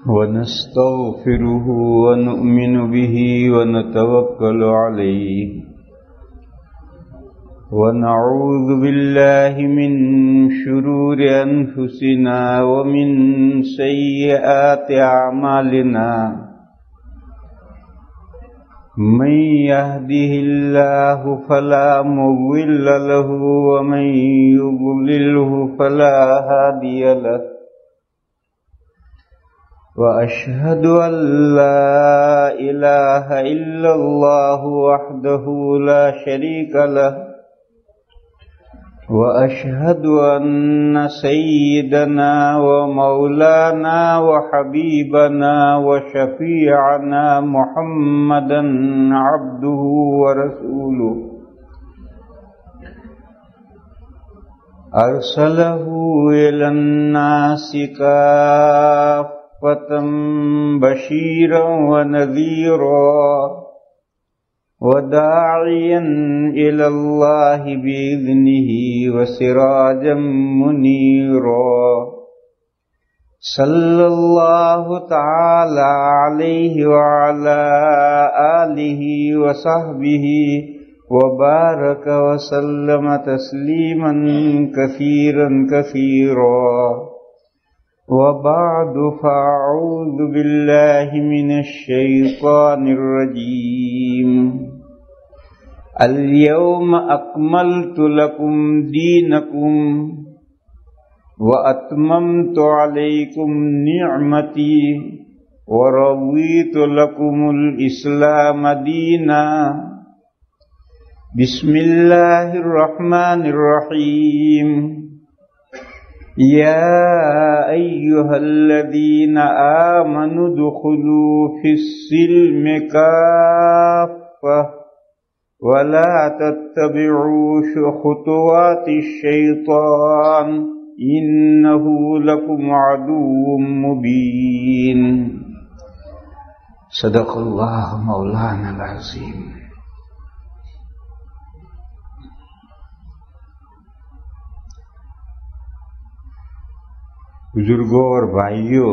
ونستغفره ونؤمن به ونتوكل عليه ونعوذ بالله من شرور أنفسنا ومن سيئات أعمالنا من يهده الله فلا مضل له ومن يضلله فلا هادي له وأشهد أن لا إله إلا الله وحده لا شريك له وأشهد أن سيدنا ومولانا وحبيبنا وشفيعنا محمدا عبده ورسوله أرسله إلى الناس كافة بشيرا ونذيرا وداعيا إلى الله بإذنه وسراجا منيرا صلى الله تعالى عليه وعلى آله وصحبه وبارك وسلم تسليما كثيرا كثيرا وبعد فأعوذ بالله من الشيطان الرجيم اليوم أكملت لكم دينكم وأتممت عليكم نعمتي ورضيت لكم الإسلام دينا بسم الله الرحمن الرحيم يا أيها الذين آمنوا ادخلوا في السلم كافة ولا تتبعوا خطوات الشيطان إنه لكم عدو مبين صدق الله مولانا العظيم. بزرگوں اور بھائیوں،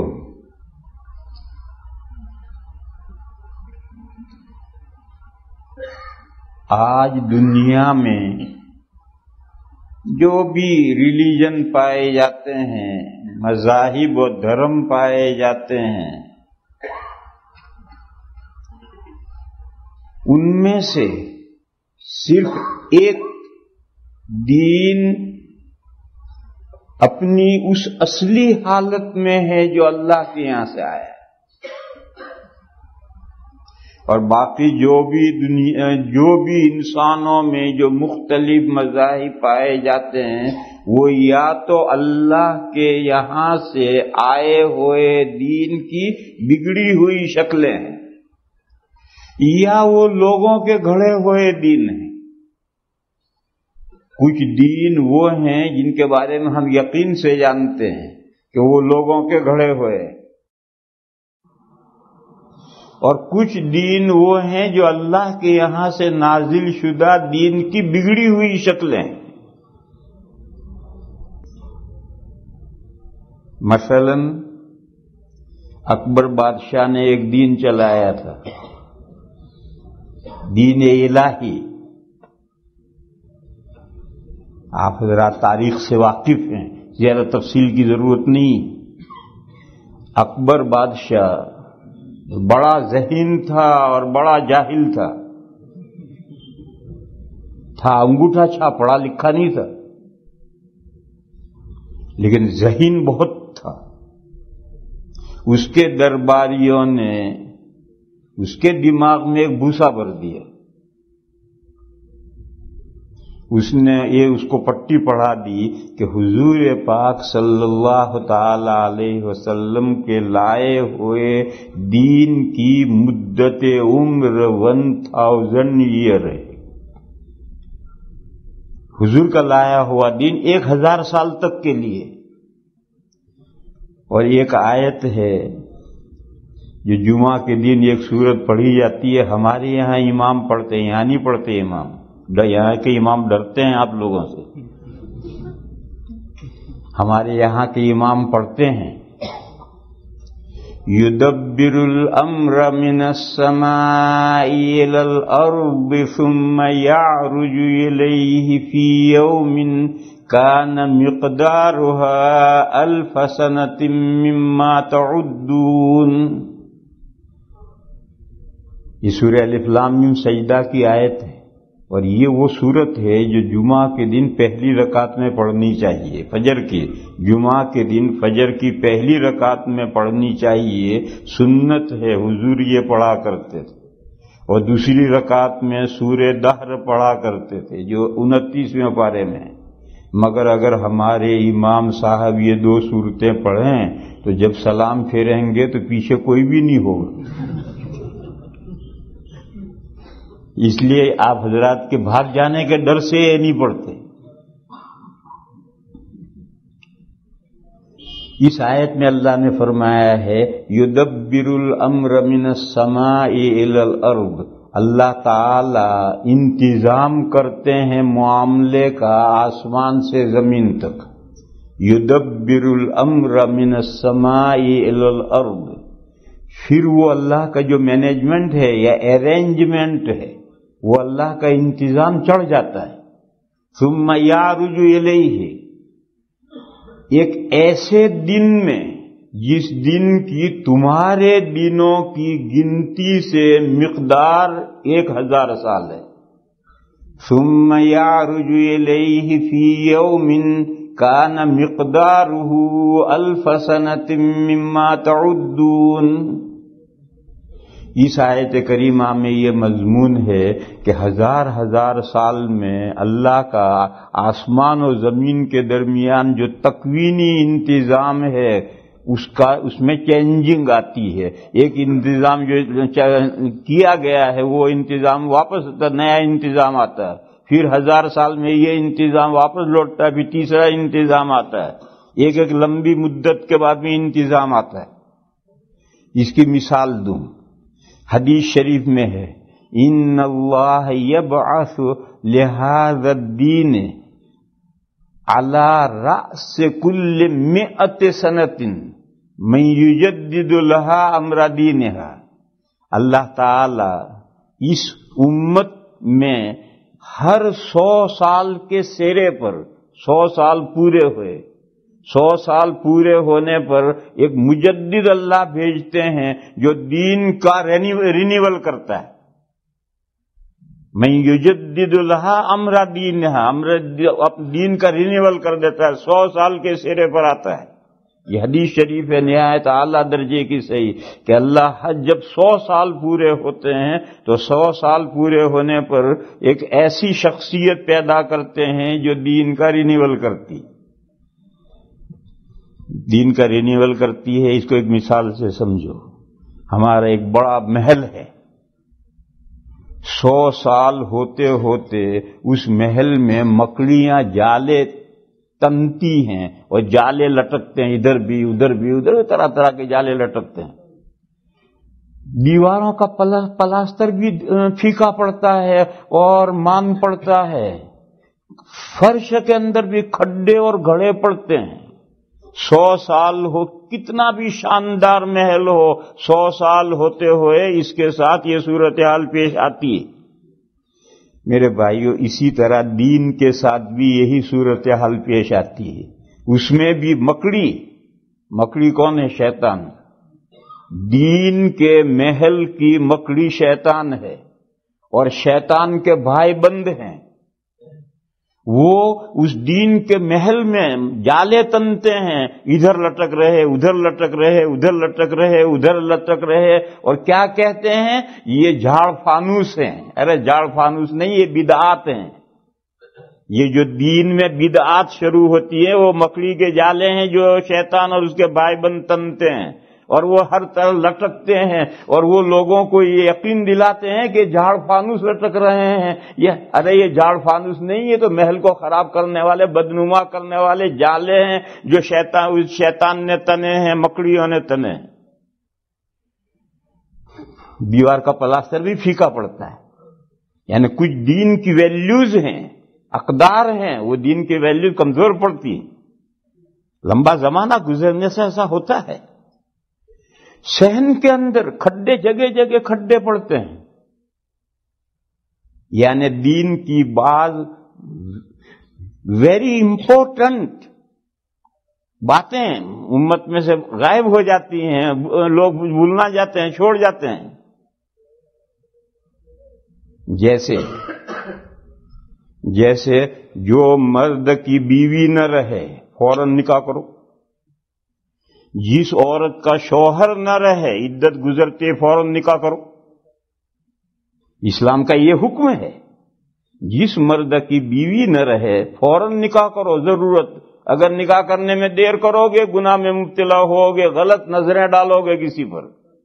آج دنیا میں جو بھی ریلیجن پائے جاتے ہیں، مذاہب و دھرم پائے جاتے ہیں، ان میں سے صرف ایک دین اپنی اس اصلی حالت میں ہے جو اللہ کے یہاں سے آیا ہے، اور باقی جو بھی انسانوں میں جو مختلف مذاہب پائے جاتے ہیں وہ یا تو اللہ کے یہاں سے آئے ہوئے دین کی بگڑی ہوئی شکلیں ہیں یا وہ لوگوں کے گھڑے ہوئے دین ہیں۔ کچھ دین وہ ہیں جن کے بارے میں ہم یقین سے جانتے ہیں کہ وہ لوگوں کے گھڑے ہوئے ہیں، اور کچھ دین وہ ہیں جو اللہ کے یہاں سے نازل شدہ دین کی بگڑی ہوئی شکلیں۔ مثلا اکبر بادشاہ نے ایک دین چلایا تھا، دین الہی۔ آپ حضرات تاریخ سے واقف ہیں، زیادہ تفصیل کی ضرورت نہیں۔ اکبر بادشاہ بڑا ذہین تھا اور بڑا جاہل تھا، انگوٹھا چھاپ، پڑھا لکھا نہیں تھا، لیکن ذہین بہت تھا۔ اس کے درباریوں نے اس کے دماغ میں ایک بھوسا بھر دیا، اس نے اس کو پٹی پڑھا دی کہ حضور پاک صلی اللہ تعالی علیہ وسلم کے لائے ہوئے دین کی مدت عمر 1000 ایئر ہے۔ حضور کا لایا ہوا دین 1000 سال تک کے لیے۔ اور ایک آیت ہے جو جمعہ کے دن ایک سورت پڑھی جاتی ہے، ہمارے یہاں امام پڑھتے ہیں، یہاں نہیں پڑھتے امام، یہاں کے امام ڈرتے ہیں آپ لوگوں سے، ہمارے یہاں کے امام پڑھتے ہیں يدبر الأمر من السماء إلى الأرض ثم يعرج إليه في يوم كان مقدارها 1000 سنة مما تعدون. یہ سورہ الف لام میم سجدہ کی آیت ہے، اور یہ وہ صورت ہے جو جمعہ کے دن پہلی رکعت میں پڑھنی چاہیے. فجر کی جمعہ کے دن فجر کی پہلی رکعت میں پڑھنی چاہیے، سنت ہے، حضور یہ پڑھا کرتے تھے. اور دوسری رکعت میں سورہ دہر پڑھا کرتے تھے جو 29ویں پارے میں ہے. مگر اگر ہمارے امام صاحب یہ 2 صورتیں پڑھیں تو جب سلام پھیریں گے تو پیچھے کوئی بھی نہیں ہوگا. اس لیے آپ حضرات کے بھاگ جانے کے ڈر سے یہ نہیں پڑھتے. اس آیت میں اللہ نے فرمایا ہے یدبر الامر من السماء الى الارض، اللہ تعالی انتظام کرتے ہیں معاملے کا آسمان سے زمین تک. یدبر الامر من السماء الى الارض، پھر وہ اللہ کا جو مینجمنٹ ہے یا ارینجمنٹ ہے وہ اللہ کا انتظام چڑھ جاتا ہے. ثم یعرج الیہ، ایک ایسے دن میں جس دن کی تمہارے دنوں کی گنتی سے مقدار 1000 سال ہے. ثم یعرج الیہ فی یوم کان مقدارہ 1000 سنۃ مما تعدون. اس آیت کریمہ میں یہ مضمون ہے کہ 1000 سال میں اللہ کا آسمان و زمین کے درمیان جو تکوینی انتظام ہے اس میں چینجنگ آتی ہے. ایک انتظام جو کیا گیا ہے وہ انتظام واپس نیا انتظام آتا ہے، پھر 1000 سال میں یہ انتظام واپس لوٹتا ہے، پھر تیسرا انتظام آتا ہے، ایک لمبی مدت کے بعد میں انتظام آتا ہے. اس کی مثال دوں، حدیث شریف میں ہے ان اللہ یبعث لہذا الدین علی رأس کل 100 سنۃ من یجدد لها امر دینها. اللہ تعالی اس امت میں ہر 100 سال کے سیرے پر 100 سال پورے ہوئے، 100 سال پورے ہونے پر ایک مجدد اللہ بھیجتے ہیں جو دین کا رینیول کرتا ہے. من یجدد لها امر دینها، دین کا رینیول کر دیتا ہے، 100 سال کے سرے پر آتا ہے. یہ حدیث شریف ہے نہایت اعلیٰ درجے کی صحیح کہ اللہ جب 100 سال پورے ہوتے ہیں تو 100 سال پورے ہونے پر ایک ایسی شخصیت پیدا کرتے ہیں جو دین کا رینیول کرتی ہے. دین کا رینیول کرتی ہے. اس کو ایک مثال سے سمجھو. ہمارا ایک بڑا محل ہے، 100 سال ہوتے ہوتے اس محل میں مکڑیاں جالے تنتی ہیں اور جالے لٹکتے ہیں، ادھر بھی ادھر طرح طرح کے جالے لٹکتے ہیں. دیواروں کا پلاسٹر بھی پھیکا پڑتا ہے اور مان پڑتا ہے، فرش کے اندر بھی کھڈے اور گھڑے پڑتے ہیں. 100 سال ہو، کتنا بھی شاندار محل ہو، 100 سال ہوتے ہوئے اس کے ساتھ یہ صورتحال پیش آتی ہے. میرے بھائیو، اسی طرح دین کے ساتھ بھی یہی صورتحال پیش آتی ہے. اس میں بھی مکڑی کون ہے؟ شیطان. دین کے محل کی مکڑی شیطان ہے، اور شیطان کے بھائی بند ہیں. وہ اس دین کے محل میں جالے تنتے ہیں، ادھر لٹک رہے ادھر لٹک رہے ادھر لٹک رہے ادھر لٹک رہے، اور کیا کہتے ہیں؟ یہ جھاڑ فانوس ہیں. ارے جھاڑ فانوس نہیں، یہ بدعات ہیں. یہ جو دین میں بدعات شروع ہوتی ہے وہ مکڑی کے جالے ہیں جو شیطان اور اس کے بھائی بند تنتے ہیں، اور وہ ہر طرح لٹکتے ہیں، اور وہ لوگوں کو یہ یقین دلاتے ہیں کہ جھاڑ فانوس لٹک رہے ہیں. یہ جھاڑ فانوس نہیں، یہ تو محل کو خراب کرنے والے، بدنما کرنے والے جالے ہیں جو شیطان نے تنے ہیں، مکڑیوں نے تنے ہیں. دیوار کا پلاسٹر بھی پھیکا پڑتا ہے. یعنی کچھ دین کی ویلیوز ہیں، اقدار ہیں، وہ دین کی ویلیوز کمزور پڑتی ہیں. لمبا زمانہ گزرنے سے ایسا ہوتا ہے. صحن کے اندر کھڈے، جگہ جگہ کھڈے پڑتے ہیں. یعنی دین کی بعض ویری امپورٹنٹ باتیں امت میں سے غائب ہو جاتی ہیں، لوگ بھولنا جاتے ہیں، چھوڑ جاتے ہیں. جیسے جو مرد کی بیوی نہ رہے فوراً نکاح کرو، جس عورت کا شوہر نہ رہے عدت گزرتے فوراً نکاح کرو. اسلام کا یہ حکم ہے، جس مرد کی بیوی نہ رہے فوراً نکاح کرو. ضرورت اگر نکاح کرنے میں دیر کرو گے گناہ میں مبتلا ہوگے، غلط نظریں ڈالو گے کسی پر.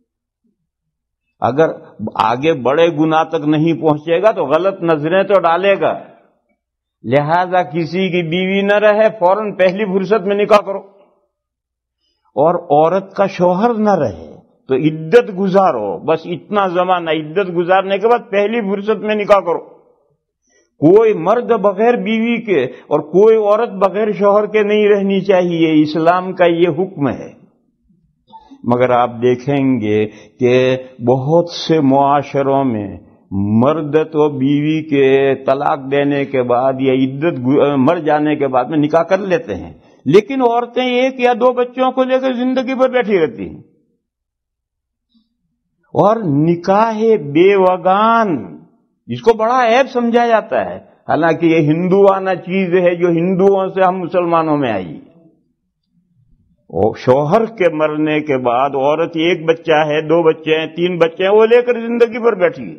اگر آگے بڑے گناہ تک نہیں پہنچے گا تو غلط نظریں تو ڈالے گا. لہذا کسی کی بیوی نہ رہے فوراً پہلی فرصت میں نکاح کرو. اور عورت کا شوہر نہ رہے تو عدت گزارو، بس اتنا زمانہ. عدت گزارنے کے بعد پہلی فرصت میں نکاح کرو. کوئی مرد بغیر بیوی کے اور کوئی عورت بغیر شوہر کے نہیں رہنی چاہیے. اسلام کا یہ حکم ہے. مگر آپ دیکھیں گے کہ بہت سے معاشروں میں مرد تو بیوی کے طلاق دینے کے بعد یا عدت مر جانے کے بعد میں نکاح کر لیتے ہیں، لیکن عورتیں ایک یا دو بچوں کو لے کر زندگی پر بیٹھی رہتی ہیں. اور نکاح بے وگان جس کو بڑا عیب سمجھا جاتا ہے، حالانکہ یہ ہندوانہ چیز ہے جو ہندوؤں سے ہم مسلمانوں میں آئی. شوہر کے مرنے کے بعد عورت ایک بچہ ہے، دو بچے ہیں، تین بچے ہیں، وہ لے کر زندگی پر بیٹھی ہے.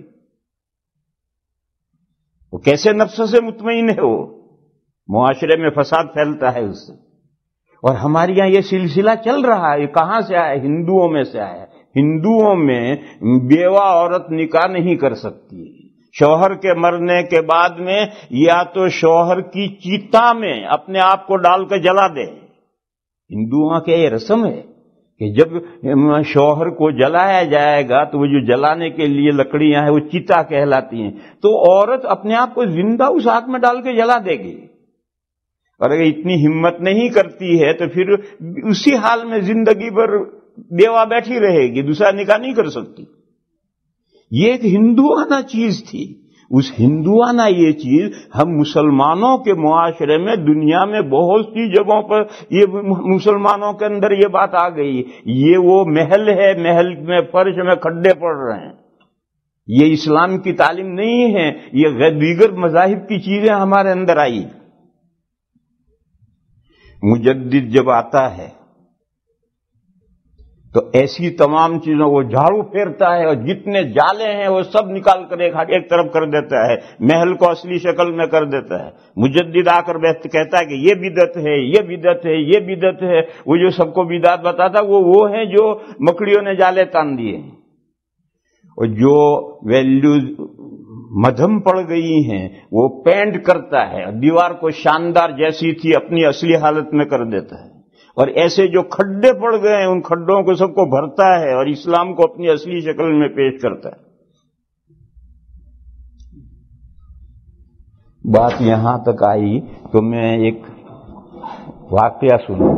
وہ کیسے نفس سے مطمئن ہے؟ وہ معاشرے میں فساد پھیلتا ہے اس سے. اور ہمارے یہاں یہ سلسلہ چل رہا ہے. یہ کہاں سے آیا؟ ہندوؤں میں سے آیا. ہندوؤں میں بیوہ عورت نکاح نہیں کر سکتی. شوہر کے مرنے کے بعد میں یا تو شوہر کی چیتا میں اپنے آپ کو ڈال کر جلا دے. ہندوؤں کے یہ رسم ہے کہ جب شوہر کو جلایا جائے گا تو وہ جو جلانے کے لیے لکڑیاں ہیں وہ چیتا کہلاتی ہیں. تو عورت اپنے آپ کو زندہ اس آگ میں ڈال کے جلا دے گی. اور اگر اتنی ہمت نہیں کرتی ہے تو پھر اسی حال میں زندگی پر بیوہ بیٹھی رہے گی، دوسرا نکاح نہیں کر سکتی. یہ ایک ہندوانہ چیز تھی. اس ہندوانہ یہ چیز ہم مسلمانوں کے معاشرے میں دنیا میں بہت سی جگہوں پر یہ مسلمانوں کے اندر یہ بات آ گئی. یہ وہ محل ہے، محل میں فرش میں کھڈے پڑ رہے ہیں. یہ اسلام کی تعلیم نہیں ہے، یہ دیگر مذاہب کی چیزیں ہمارے اندر آئی. مجدد جب آتا ہے تو ایسی تمام چیزوں کو جھاڑو پھیرتا ہے اور جتنے جالے ہیں وہ سب نکال کر ایک طرف کر دیتا ہے، محل کو اصلی شکل میں کر دیتا ہے. مجدد آ کر کہتا ہے کہ یہ بدعت ہے، یہ بدعت ہے، یہ بدعت ہے. وہ جو سب کو بدعت بتاتا وہ ہیں جو مکڑیوں نے جالے تان دیے. اور جو ویلیوز مدھم پڑ گئی ہیں وہ پینٹ کرتا ہے، دیوار کو شاندار جیسی تھی اپنی اصلی حالت میں کر دیتا ہے. اور ایسے جو کھڈے پڑ گئے ہیں ان کھڈوں کو سب کو بھرتا ہے اور اسلام کو اپنی اصلی شکل میں پیش کرتا ہے. بات یہاں تک آئی تو میں ایک واقعہ سنوں.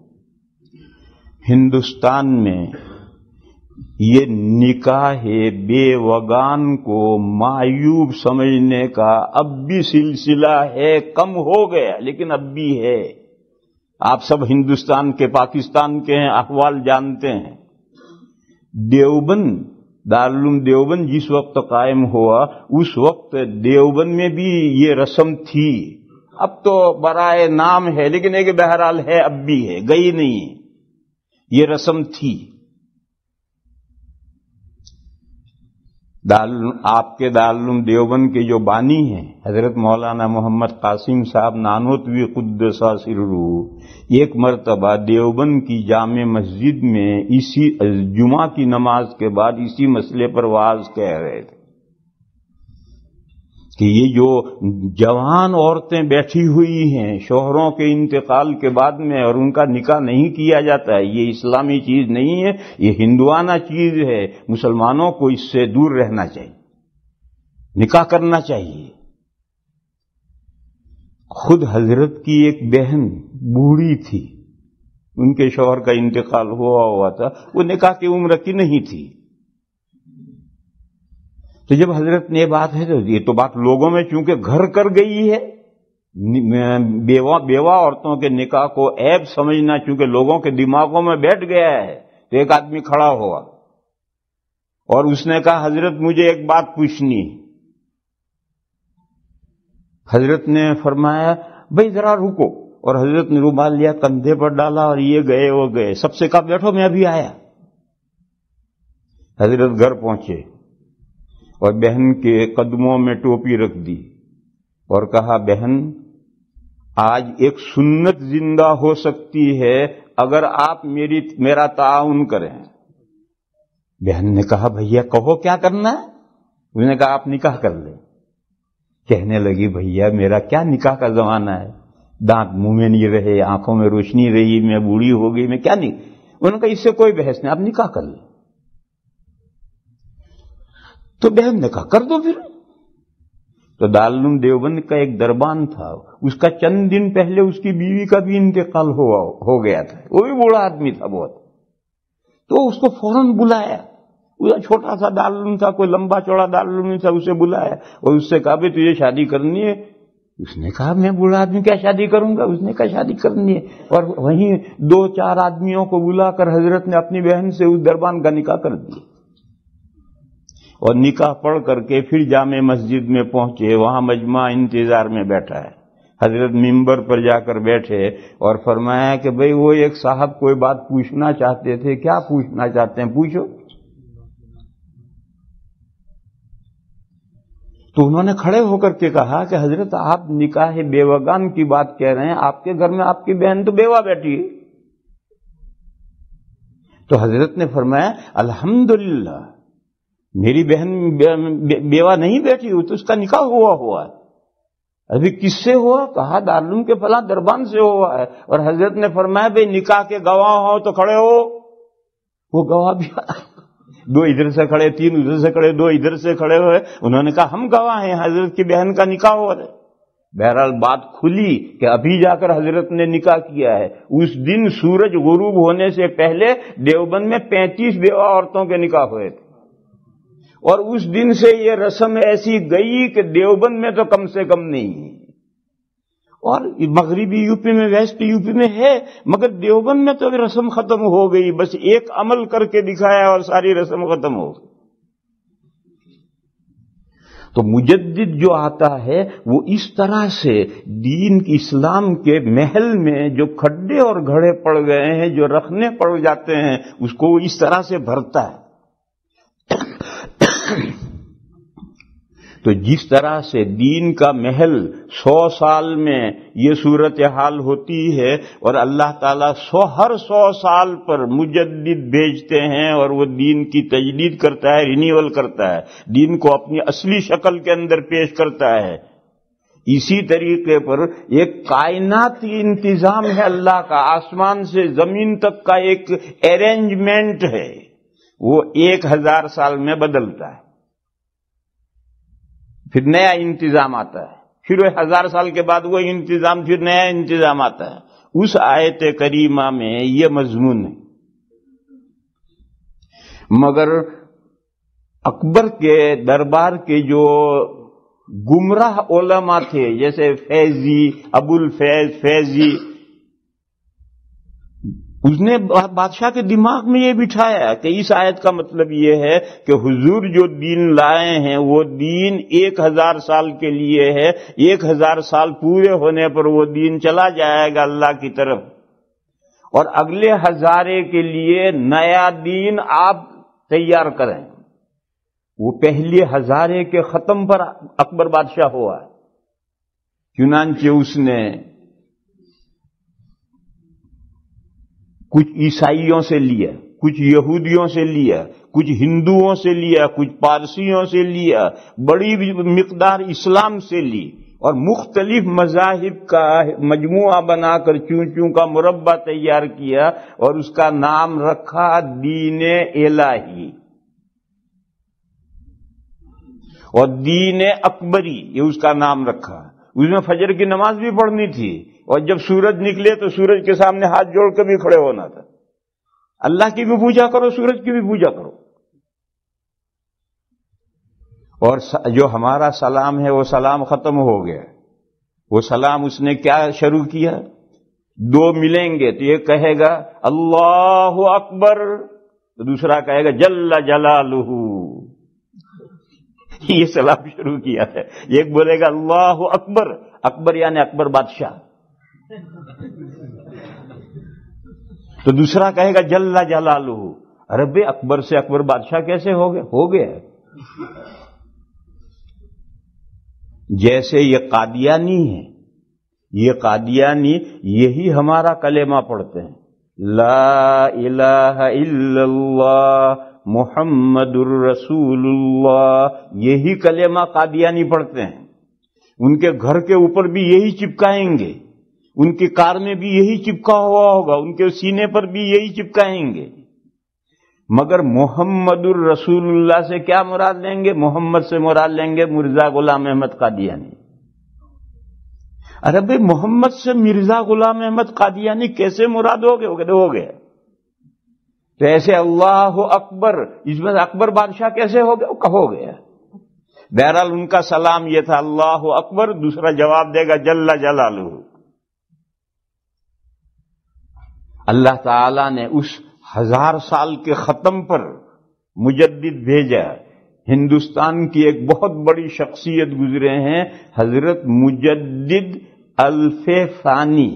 ہندوستان میں یہ نکاح بے وگان کو معیوب سمجھنے کا اب بھی سلسلہ ہے. کم ہو گیا لیکن اب بھی ہے. آپ سب ہندوستان کے، پاکستان کے ہیں، احوال جانتے ہیں. دیوبند، دارالعلوم دیوبند جس وقت قائم ہوا اس وقت دیوبند میں بھی یہ رسم تھی. اب تو برائے نام ہے لیکن ایک بہرحال ہے، اب بھی ہے، گئی نہیں ہے. یہ رسم تھی. آپ کے دارالعلوم دیوبند کے جو بانی ہیں حضرت مولانا محمد قاسم صاحب نانوتوی قدس سرہ، ایک مرتبہ دیوبند کی جامع مسجد میں اسی جمعہ کی نماز کے بعد اسی مسئلے پر واعظ کہہ رہے تھے کہ یہ جو جوان عورتیں بیٹھی ہوئی ہیں شوہروں کے انتقال کے بعد میں اور ان کا نکاح نہیں کیا جاتا ہے، یہ اسلامی چیز نہیں ہے، یہ ہندوانہ چیز ہے. مسلمانوں کو اس سے دور رہنا چاہیے، نکاح کرنا چاہیے. خود حضرت کی ایک بہن بوڑھی تھی، ان کے شوہر کا انتقال ہوا تھا، وہ نکاح کی عمر کی نہیں تھی۔ تو جب حضرت نے یہ بات ہے تو یہ تو بات لوگوں میں چونکہ گھر کر گئی ہے، بیوہ عورتوں کے نکاح کو عیب سمجھنا چونکہ لوگوں کے دماغوں میں بیٹھ گیا ہے، تو ایک آدمی کھڑا ہوا اور اس نے کہا حضرت مجھے ایک بات پوچھنی ہے۔ حضرت نے فرمایا بھئی ذرا رکو، اور حضرت نے رومال لیا کندھے پر ڈالا اور یہ گئے وہ گئے، سب سے کہا بیٹھو میں ابھی آیا۔ حضرت گھر پہنچے اور بہن کے قدموں میں ٹوپی رکھ دی اور کہا بہن آج ایک سنت زندہ ہو سکتی ہے اگر آپ میرا تعاون کریں۔ بہن نے کہا بھیا کہو کیا کرنا ہے؟ اس نے کہا آپ نکاح کر لیں۔ کہنے لگی بھیا میرا کیا نکاح کا زمانہ ہے، دانت منہ میں نہیں رہے، آنکھوں میں روشنی رہی، میں بوڑھی ہو گئی، میں کیا نہیں۔ انہوں نے کہا اس سے کوئی بحث نہیں، آپ نکاح کر لیں۔ تو بہن نے کہا کر دو پھر۔ تو دارالعلوم دیوبند کا ایک دربان تھا، اس کا چند دن پہلے اس کی بیوی کا بھی انتقال ہو گیا تھا، وہ بھی بوڑھا آدمی تھا بہت۔ تو اس کو فوراً بلایا، چھوٹا سا دارالعلوم تھا، کوئی لمبا چوڑا دارالعلوم نہیں تھا، اسے بلایا اور اس سے کہا بھائی تجھے شادی کرنی ہے؟ اس نے کہا میں بوڑھا آدمی کیا شادی کروں گا؟ اس نے کہا شادی کرنی ہے، اور وہیں 2-4 آدمیوں کو بلا کر حضرت نے اپنی بہن سے اس دربان کا نکاح کر دیا، اور نکاح پڑھ کر کے پھر جامع مسجد میں پہنچے، وہاں مجمع انتظار میں بیٹھا ہے۔ حضرت منبر پر جا کر بیٹھے اور فرمایا کہ بھئی وہ ایک صاحب کوئی بات پوچھنا چاہتے تھے، کیا پوچھنا چاہتے ہیں پوچھو۔ تو انہوں نے کھڑے ہو کر کے کہا کہ حضرت آپ نکاح بیوگان کی بات کہہ رہے ہیں، آپ کے گھر میں آپ کی بہن تو بیوہ بیٹھی ہے۔ تو حضرت نے فرمایا الحمدللہ میری بہن بیوہ نہیں بیٹھی ہوئی، تو اس کا نکاح ہوا ہے۔ ابھی کس سے ہوا؟ کہا دارالعلوم کے فلاں دربان سے ہوا ہے۔ اور حضرت نے فرمایا بھئی نکاح کے گواہ ہو تو کھڑے ہو۔ وہ گواہ بھی 2 ادھر سے کھڑے، 3 ادھر سے کھڑے، 2 ادھر سے کھڑے ہوئے، انہوں نے کہا ہم گواہ ہیں، حضرت کی بہن کا نکاح ہوا ہے۔ بہرحال بات کھلی کہ ابھی جا کر حضرت نے نکاح کیا ہے۔ اس دن سورج غروب ہونے سے پہلے دیوبند میں 35 بیوہ عورتوں کے نکاح ہوئے تھے، اور اس دن سے یہ رسم ایسی گئی کہ دیوبند میں تو کم سے کم نہیں ہے، اور مغربی یو پی میں، ویسٹ یو پی میں ہے، مگر دیوبند میں تو رسم ختم ہو گئی، بس ایک عمل کر کے دکھایا اور ساری رسم ختم ہو گئی۔ تو مجدد جو آتا ہے وہ اس طرح سے دین اسلام کے محل میں جو کھڈے اور گھڑے پڑ گئے ہیں، جو رکھنے پڑ جاتے ہیں، اس کو اس طرح سے بھرتا ہے۔ تو جس طرح سے دین کا محل 100 سال میں یہ صورتحال ہوتی ہے، اور اللہ تعالیٰ ہر 100 سال پر مجدد بھیجتے ہیں اور وہ دین کی تجدید کرتا ہے، رینیول کرتا ہے، دین کو اپنی اصلی شکل کے اندر پیش کرتا ہے، اسی طریقے پر ایک کائناتی انتظام ہے اللہ کا، آسمان سے زمین تک کا ایک ارینجمنٹ ہے، وہ 1000 سال میں بدلتا ہے، پھر نیا انتظام آتا ہے، پھر وہ 1000 سال کے بعد وہ انتظام، پھر نیا انتظام آتا ہے۔ اس آیت کریمہ میں یہ مضمون ہے۔ مگر اکبر کے دربار کے جو گمراہ علماء تھے، جیسے فیضی، ابو الفیض فیضی، اس نے بادشاہ کے دماغ میں یہ بٹھایا کہ اس آیت کا مطلب یہ ہے کہ حضور جو دین لائے ہیں وہ دین 1000 سال کے لیے ہے، 1000 سال پورے ہونے پر وہ دین چلا جائے گا اللہ کی طرف، اور اگلے 1000 کے لیے نیا دین آپ تیار کریں۔ وہ پہلے 1000 کے ختم پر اکبر بادشاہ ہوا ہے، چنانچہ اس نے کچھ عیسائیوں سے لیا، کچھ یہودیوں سے لیا، کچھ ہندوؤں سے لیا، کچھ پارسیوں سے لیا، بڑی مقدار اسلام سے لی، اور مختلف مذاہب کا مجموعہ بنا کر چوں کا مربع تیار کیا، اور اس کا نام رکھا دین الہی اور دین اکبری، یہ اس کا نام رکھا۔ اس میں فجر کی نماز بھی پڑھنی تھی، اور جب سورج نکلے تو سورج کے سامنے ہاتھ جوڑ کے بھی کھڑے ہونا تھا. اللہ کی بھی پوجا کرو، سورج کی بھی پوجا کرو. اور جو ہمارا سلام ہے وہ سلام ختم ہو گیا. وہ سلام اس نے کیا شروع کیا؟ دو ملیں گے تو یہ کہے گا اللہ اکبر، تو دوسرا کہے گا جل جلالہ. یہ سلام شروع کیا ہے. ایک بولے گا اللہ اکبر، اکبر یعنی اکبر بادشاہ، تو دوسرا کہے گا جل جلالہ. ارے بے اکبر سے اکبر بادشاہ کیسے ہو گئے؟ ہو گیا. جیسے یہ قادیانی ہے، یہ قادیانی یہی ہمارا کلمہ پڑھتے ہیں، لا الہ الا اللہ محمد الرسول اللہ. یہی کلمہ قادیانی پڑھتے ہیں. ان کے گھر کے اوپر بھی یہی چپکائیں گے، ان کی کار میں بھی یہی چپکا ہوا ہوگا، ان کے سینے پر بھی یہی چپکائیں گے. مگر محمد الرسول اللہ سے کیا مراد لیں گے؟ محمد سے مراد لیں گے مرزا غلام احمد قادیانی. ارے بھائی محمد سے مرزا غلام احمد قادیانی کیسے مراد ہو گئے؟ تو ایسے اللہ اکبر، اس میں اکبر بادشاہ کیسے ہو گیا؟ بہرحال ان کا سلام یہ تھا اللہ اکبر، دوسرا جواب دے گا جل جلالہ. اللہ تعالی نے اس 1000 سال کے ختم پر مجدد بھیجا. ہندوستان کی ایک بہت بڑی شخصیت گزرے ہیں، حضرت مجدد الف ثانی.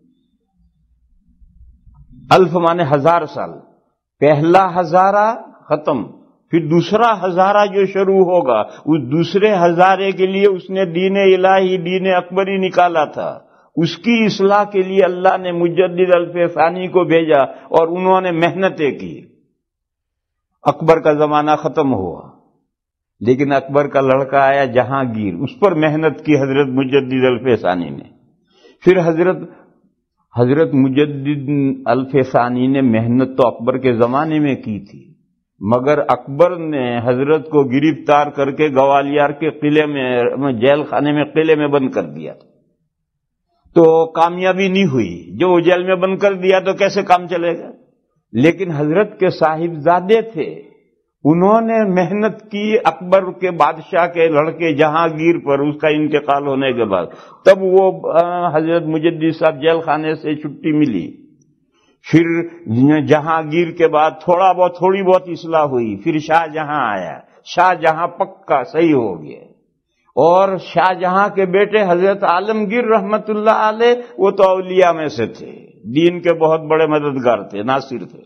الف مانے 1000 سال. پہلا ہزارہ ختم، پھر دوسرا ہزارہ جو شروع ہوگا، اس دوسرے ہزارے کے لیے اس نے دین الہی، دین اکبری نکالا تھا. اس کی اصلاح کے لیے اللہ نے مجدد الف ثانی کو بھیجا اور انہوں نے محنتیں کی. اکبر کا زمانہ ختم ہوا، لیکن اکبر کا لڑکا آیا جہانگیر، اس پر محنت کی حضرت مجدد الف ثانی نے. پھر حضرت مجدد الف ثانی نے محنت تو اکبر کے زمانے میں کی تھی، مگر اکبر نے حضرت کو گرفتار کر کے گوالیار کے قلعے میں، جیل خانے میں، قلعے میں بند کر دیا تھا. تو کامیابی نہیں ہوئی. جو جیل میں بند کر دیا تو کیسے کام چلے گا؟ لیکن حضرت کے صاحبزادے تھے، انہوں نے محنت کی اکبر کے بادشاہ کے لڑکے جہانگیر پر، اس کا انتقال ہونے کے بعد. تب وہ حضرت مجدد صاحب جیل خانے سے چھٹی ملی. پھر جہانگیر کے بعد تھوڑی بہت اصلاح ہوئی. پھر شاہ جہاں آیا. شاہ جہاں پکا صحیح ہو گیا. اور شاہ جہاں کے بیٹے حضرت عالمگیر رحمت اللہ علیہ، وہ تو اولیاء میں سے تھے، دین کے بہت بڑے مددگار تھے، ناصر تھے.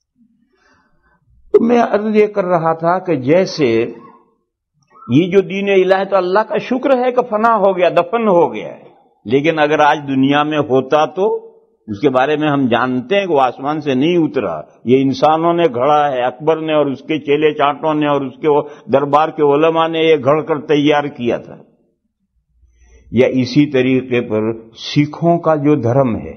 تو میں عرض یہ کر رہا تھا کہ جیسے یہ جو دین الہی تو اللہ کا شکر ہے کہ فنا ہو گیا، دفن ہو گیا ہے. لیکن اگر آج دنیا میں ہوتا تو اس کے بارے میں ہم جانتے ہیں کہ وہ آسمان سے نہیں اترا، یہ انسانوں نے گھڑا ہے. اکبر نے اور اس کے چیلے چاٹوں نے اور اس کے دربار کے علماء نے یہ گھڑ کر تیار کیا تھا. یا اسی طریقے پر سکھوں کا جو دھرم ہے،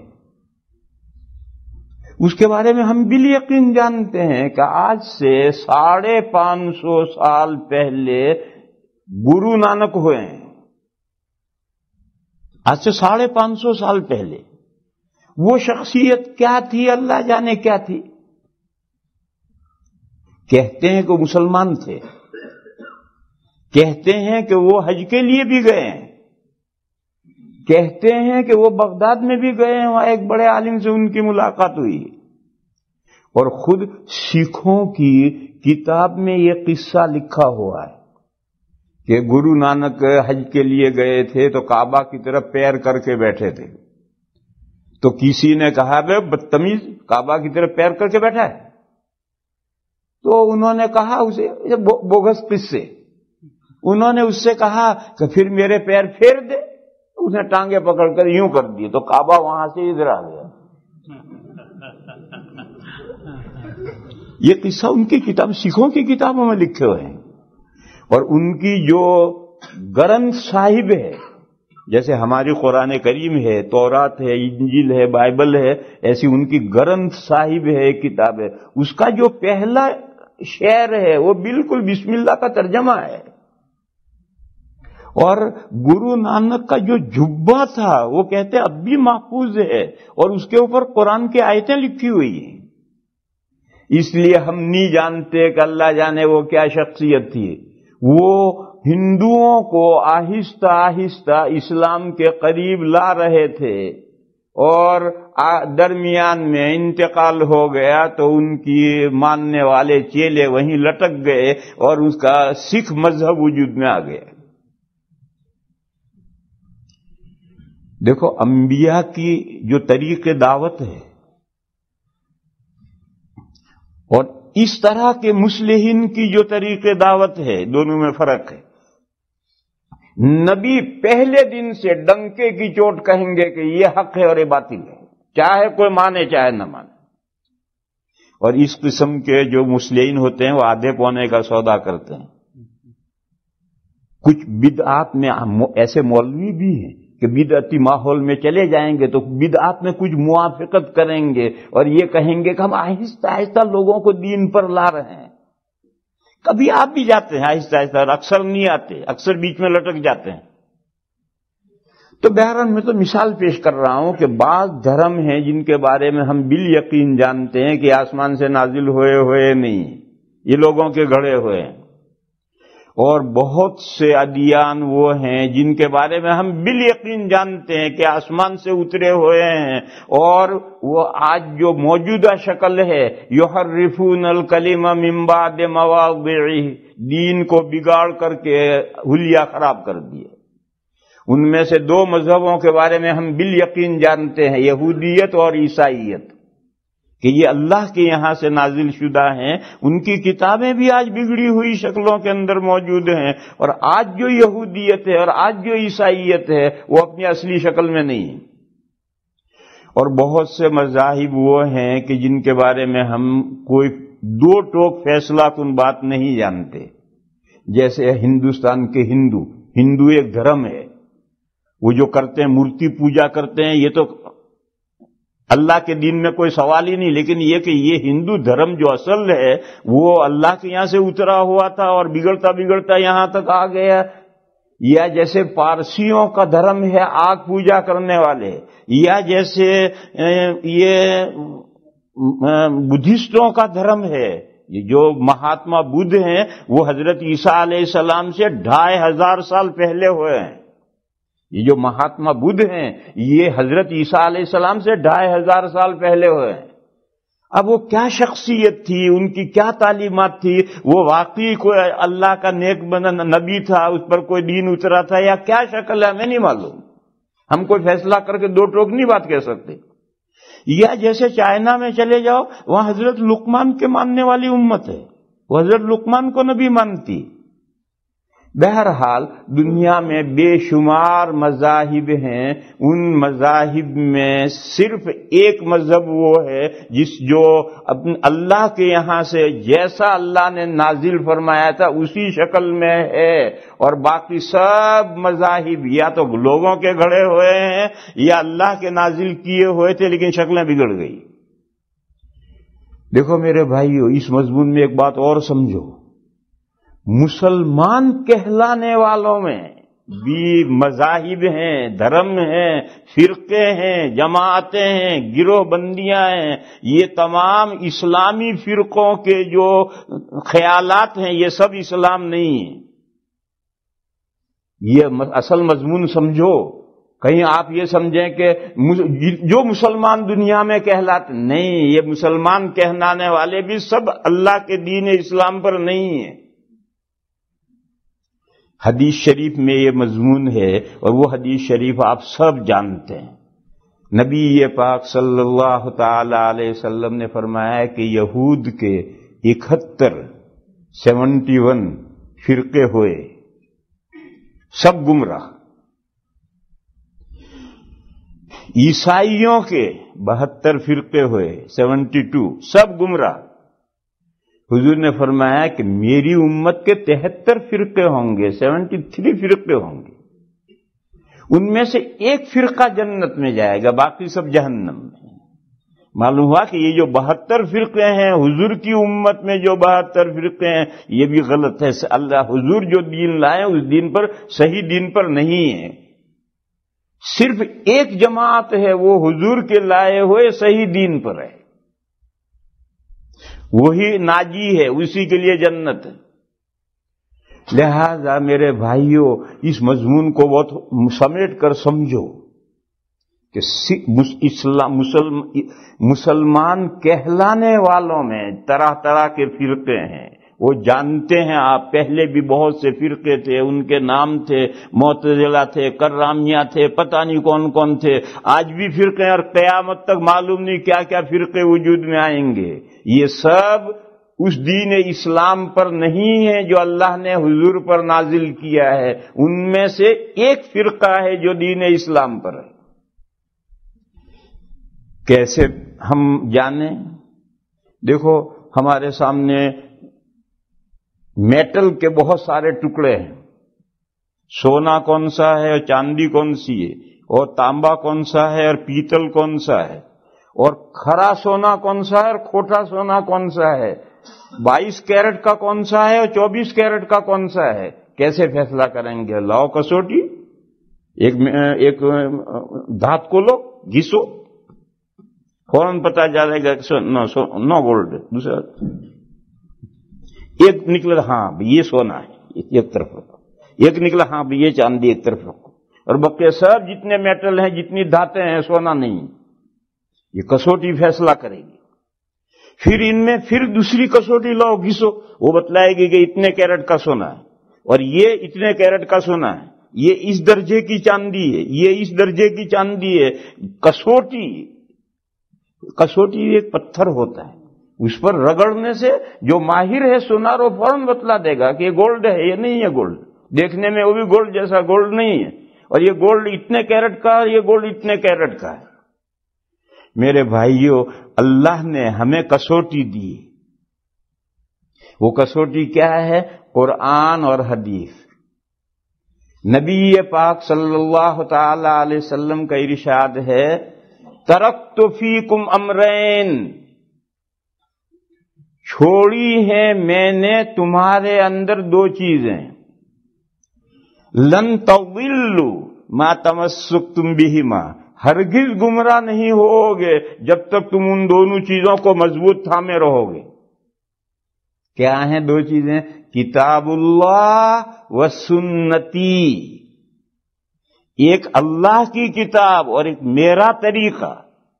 اس کے بارے میں ہم بالیقین جانتے ہیں کہ آج سے 550 سال پہلے گرو نانک ہوئے ہیں. آج سے 550 سال پہلے وہ شخصیت کیا تھی؟ اللہ جانے کیا تھی. کہتے ہیں کہ مسلمان تھے، کہتے ہیں کہ وہ حج کے لیے بھی گئے ہیں، کہتے ہیں کہ وہ بغداد میں بھی گئے ہیں، وہاں ایک بڑے عالم سے ان کی ملاقات ہوئی. اور خود سکھوں کی کتاب میں یہ قصہ لکھا ہوا ہے کہ گرو نانک حج کے لیے گئے تھے تو کعبہ کی طرف پیر کر کے بیٹھے تھے. تو کسی نے کہا بے بدتمیز، کعبہ کی طرف پیر کر کے بیٹھا ہے. تو انہوں نے کہا اسے بوگس قصے، انہوں نے اس سے کہا کہ پھر میرے پیر پھیر دے. اس نے ٹانگیں پکڑ کر یوں کر دی تو کعبہ وہاں سے ادھر آ گیا. یہ قصہ ان کی کتاب، سکھوں کی کتابوں میں لکھے ہوئے ہیں. اور ان کی جو گرنتھ صاحب ہے، جیسے ہماری قرآن کریم ہے، تورات ہے، انجیل ہے، بائبل ہے، ایسی ان کی گرنتھ صاحب ہے، ایک کتاب ہے. اس کا جو پہلا شعر ہے وہ بالکل بسم اللہ کا ترجمہ ہے. اور گرو نانک کا جو جبہ تھا وہ کہتے اب بھی محفوظ ہے اور اس کے اوپر قرآن کی آیتیں لکھی ہوئی ہیں. اس لیے ہم نہیں جانتے کہ اللہ جانے وہ کیا شخصیت تھی. وہ ہندوؤں کو آہستہ آہستہ اسلام کے قریب لا رہے تھے اور درمیان میں انتقال ہو گیا تو ان کی ماننے والے چیلے وہیں لٹک گئے اور اس کا سکھ مذہب وجود میں آ گیا. دیکھو انبیاء کی جو طریق دعوت ہے اور اس طرح کے مصلحین کی جو طریق دعوت ہے دونوں میں فرق ہے. نبی پہلے دن سے ڈنکے کی چوٹ کہیں گے کہ یہ حق ہے اور یہ باطل ہے، چاہے کوئی مانے چاہے نہ مانے. اور اس قسم کے جو مصلحین ہوتے ہیں وہ آدھے پونے کا سودا کرتے ہیں. کچھ بدعات میں ایسے مولوی بھی ہیں کہ بدعتی ماحول میں چلے جائیں گے تو بدعات میں کچھ موافقت کریں گے اور یہ کہیں گے کہ ہم آہستہ آہستہ لوگوں کو دین پر لا رہے ہیں. کبھی آپ بھی جاتے ہیں آہستہ آہستہ اور اکثر نہیں آتے، اکثر بیچ میں لٹک جاتے ہیں. تو بہرحال میں تو مثال پیش کر رہا ہوں کہ بعض دھرم ہیں جن کے بارے میں ہم بالیقین جانتے ہیں کہ آسمان سے نازل ہوئے نہیں، یہ لوگوں کے گھڑے ہوئے ہیں. اور بہت سے ادیان وہ ہیں جن کے بارے میں ہم بالیقین جانتے ہیں کہ آسمان سے اترے ہوئے ہیں اور وہ آج جو موجودہ شکل ہے یحرفون الکلم من بعد مواضعہ، دین کو بگاڑ کر کے حلیہ خراب کر دیے. ان میں سے دو مذہبوں کے بارے میں ہم بالیقین جانتے ہیں، یہودیت اور عیسائیت، کہ یہ اللہ کے یہاں سے نازل شدہ ہیں. ان کی کتابیں بھی آج بگڑی ہوئی شکلوں کے اندر موجود ہیں اور آج جو یہودیت ہے اور آج جو عیسائیت ہے وہ اپنی اصلی شکل میں نہیں. اور بہت سے مذاہب وہ ہیں کہ جن کے بارے میں ہم کوئی دو ٹوک فیصلہ کن بات نہیں جانتے. جیسے ہندوستان کے ہندو ایک دھرم ہے، وہ جو کرتے ہیں مورتی پوجا کرتے ہیں، یہ تو اللہ کے دین میں کوئی سوال ہی نہیں، لیکن یہ کہ یہ ہندو دھرم جو اصل ہے وہ اللہ کے یہاں سے اترا ہوا تھا اور بگڑتا بگڑتا یہاں تک آ گیا. یا جیسے پارسیوں کا دھرم ہے آگ پوجا کرنے والے، یا جیسے یہ بدھسٹوں کا دھرم ہے، یہ جو مہاتما بدھ ہیں وہ حضرت عیسیٰ علیہ السلام سے 2500 سال پہلے ہوئے ہیں. یہ جو مہاتما بدھ ہیں یہ حضرت عیسیٰ علیہ السلام سے 2500 سال پہلے ہوئے ہیں. اب وہ کیا شخصیت تھی، ان کی کیا تعلیمات تھی، وہ واقعی کوئی اللہ کا نیک بندہ نبی تھا، اس پر کوئی دین اترا تھا یا کیا شکل ہے ہمیں نہیں معلوم. ہم کوئی فیصلہ کر کے دو ٹوک نہیں بات کہہ سکتے. یا جیسے چائنا میں چلے جاؤ، وہاں حضرت لقمان کے ماننے والی امت ہے، وہ حضرت لقمان کو نبی مانتی. بہرحال دنیا میں بے شمار مذاہب ہیں، ان مذاہب میں صرف ایک مذہب وہ ہے جو اللہ کے یہاں سے جیسا اللہ نے نازل فرمایا تھا اسی شکل میں ہے، اور باقی سب مذاہب یا تو لوگوں کے گھڑے ہوئے ہیں یا اللہ کے نازل کیے ہوئے تھے لیکن شکلیں بگڑ گئی. دیکھو میرے بھائیو، اس مضمون میں ایک بات اور سمجھو، مسلمان کہلانے والوں میں بھی مذاہب ہیں، دھرم ہیں، فرقے ہیں، جماعتیں ہیں، گروہ بندیاں ہیں. یہ تمام اسلامی فرقوں کے جو خیالات ہیں یہ سب اسلام نہیں ہیں. یہ اصل مضمون سمجھو. کہیں آپ یہ سمجھیں کہ جو مسلمان دنیا میں کہلاتے، نہیں، یہ مسلمان کہلانے والے بھی سب اللہ کے دین اسلام پر نہیں ہیں. حدیث شریف میں یہ مضمون ہے اور وہ حدیث شریف آپ سب جانتے ہیں. نبی پاک صلی اللہ تعالی علیہ وسلم نے فرمایا کہ یہود کے 71 فرقے ہوئے، سب گمراہ. عیسائیوں کے 72 فرقے ہوئے، 72، سب گمراہ. حضور نے فرمایا کہ میری امت کے 73 فرقے ہوں گے، 73 فرقے ہوں گے. ان میں سے ایک فرقہ جنت میں جائے گا، باقی سب جہنم میں. معلوم ہوا کہ یہ جو 72 فرقے ہیں حضور کی امت میں، جو 72 فرقے ہیں، یہ بھی غلط ہے. اللہ حضور جو دین لائے اس دین پر، صحیح دین پر نہیں ہے. صرف ایک جماعت ہے، وہ حضور کے لائے ہوئے صحیح دین پر ہے، وہی ناجی ہے، اسی کے لیے جنت ہے. لہذا میرے بھائیوں، اس مضمون کو بہت سمیٹ کر سمجھو کہ مسلمان کہلانے والوں میں طرح طرح کے فرقے ہیں. وہ جانتے ہیں آپ، پہلے بھی بہت سے فرقے تھے، ان کے نام تھے، معتزلہ تھے، کرامیہ تھے، پتہ نہیں کون کون تھے. آج بھی فرقے ہیں، اور قیامت تک معلوم نہیں کیا کیا فرقے وجود میں آئیں گے. یہ سب اس دین اسلام پر نہیں ہے جو اللہ نے حضور پر نازل کیا ہے. ان میں سے ایک فرقہ ہے جو دین اسلام پر ہے. کیسے ہم جانیں؟ دیکھو ہمارے سامنے میٹل کے بہت سارے ٹکڑے ہیں. سونا کون سا ہے اور چاندی کون سی ہے، اور تانبا کون سا ہے اور پیتل کون سا ہے، اور کھرا سونا کون سا ہے اور کھوٹا سونا کون سا ہے، 22 کیرٹ کا کون سا ہے اور 24 کیرٹ کا کون سا ہے. کیسے فیصلہ کریں گے؟ لاؤ کسوٹی، ایک دھات کو لو، گھسو، فوراً پتا جائے گا کہ نو گولڈ. دوسرا ایک نکلا ہاں یہ سونا ہے، ایک طرف رکھو. ایک نکلا ہاں یہ چاندی، ایک طرف رکھو. اور بقیہ سب جتنے میٹل ہیں، جتنی دھاتیں ہیں، سونا نہیں. یہ کسوٹی فیصلہ کرے گی. پھر ان میں پھر دوسری کسوٹی لاؤ، گھسو، وہ بتلائے گی کہ اتنے کیرٹ کا سونا ہے اور یہ اتنے کیرٹ کا سونا ہے، یہ اس درجے کی چاندی ہے، یہ اس درجے کی چاندی ہے. کسوٹی ایک پتھر ہوتا ہے، اس پر رگڑنے سے جو ماہر ہے سونار وہ فوراً بتلا دے گا کہ یہ گولڈ ہے، یہ نہیں ہے گولڈ. دیکھنے میں وہ بھی گولڈ جیسا گولڈ نہیں ہے، اور یہ گولڈ اتنے کیرٹ کا، یہ گولڈ اتنے کیرٹ کا ہے. میرے بھائیوں، اللہ نے ہمیں کسوٹی دی. وہ کسوٹی کیا ہے؟ قرآن اور حدیث. نبی پاک صلی اللہ تعالی علیہ وسلم کا ارشاد ہے، ترکت فیکم امرین، چھوڑی ہیں میں نے تمہارے اندر دو چیزیں، لن تضلوا ما تمسکتم بہما، ہرگز گمراہ نہیں ہوگے جب تک تم ان دونوں چیزوں کو مضبوط تھامے رہو گے. کیا ہیں دو چیزیں؟ کتاب اللہ و سنتی. ایک اللہ کی کتاب اور ایک میرا طریقہ.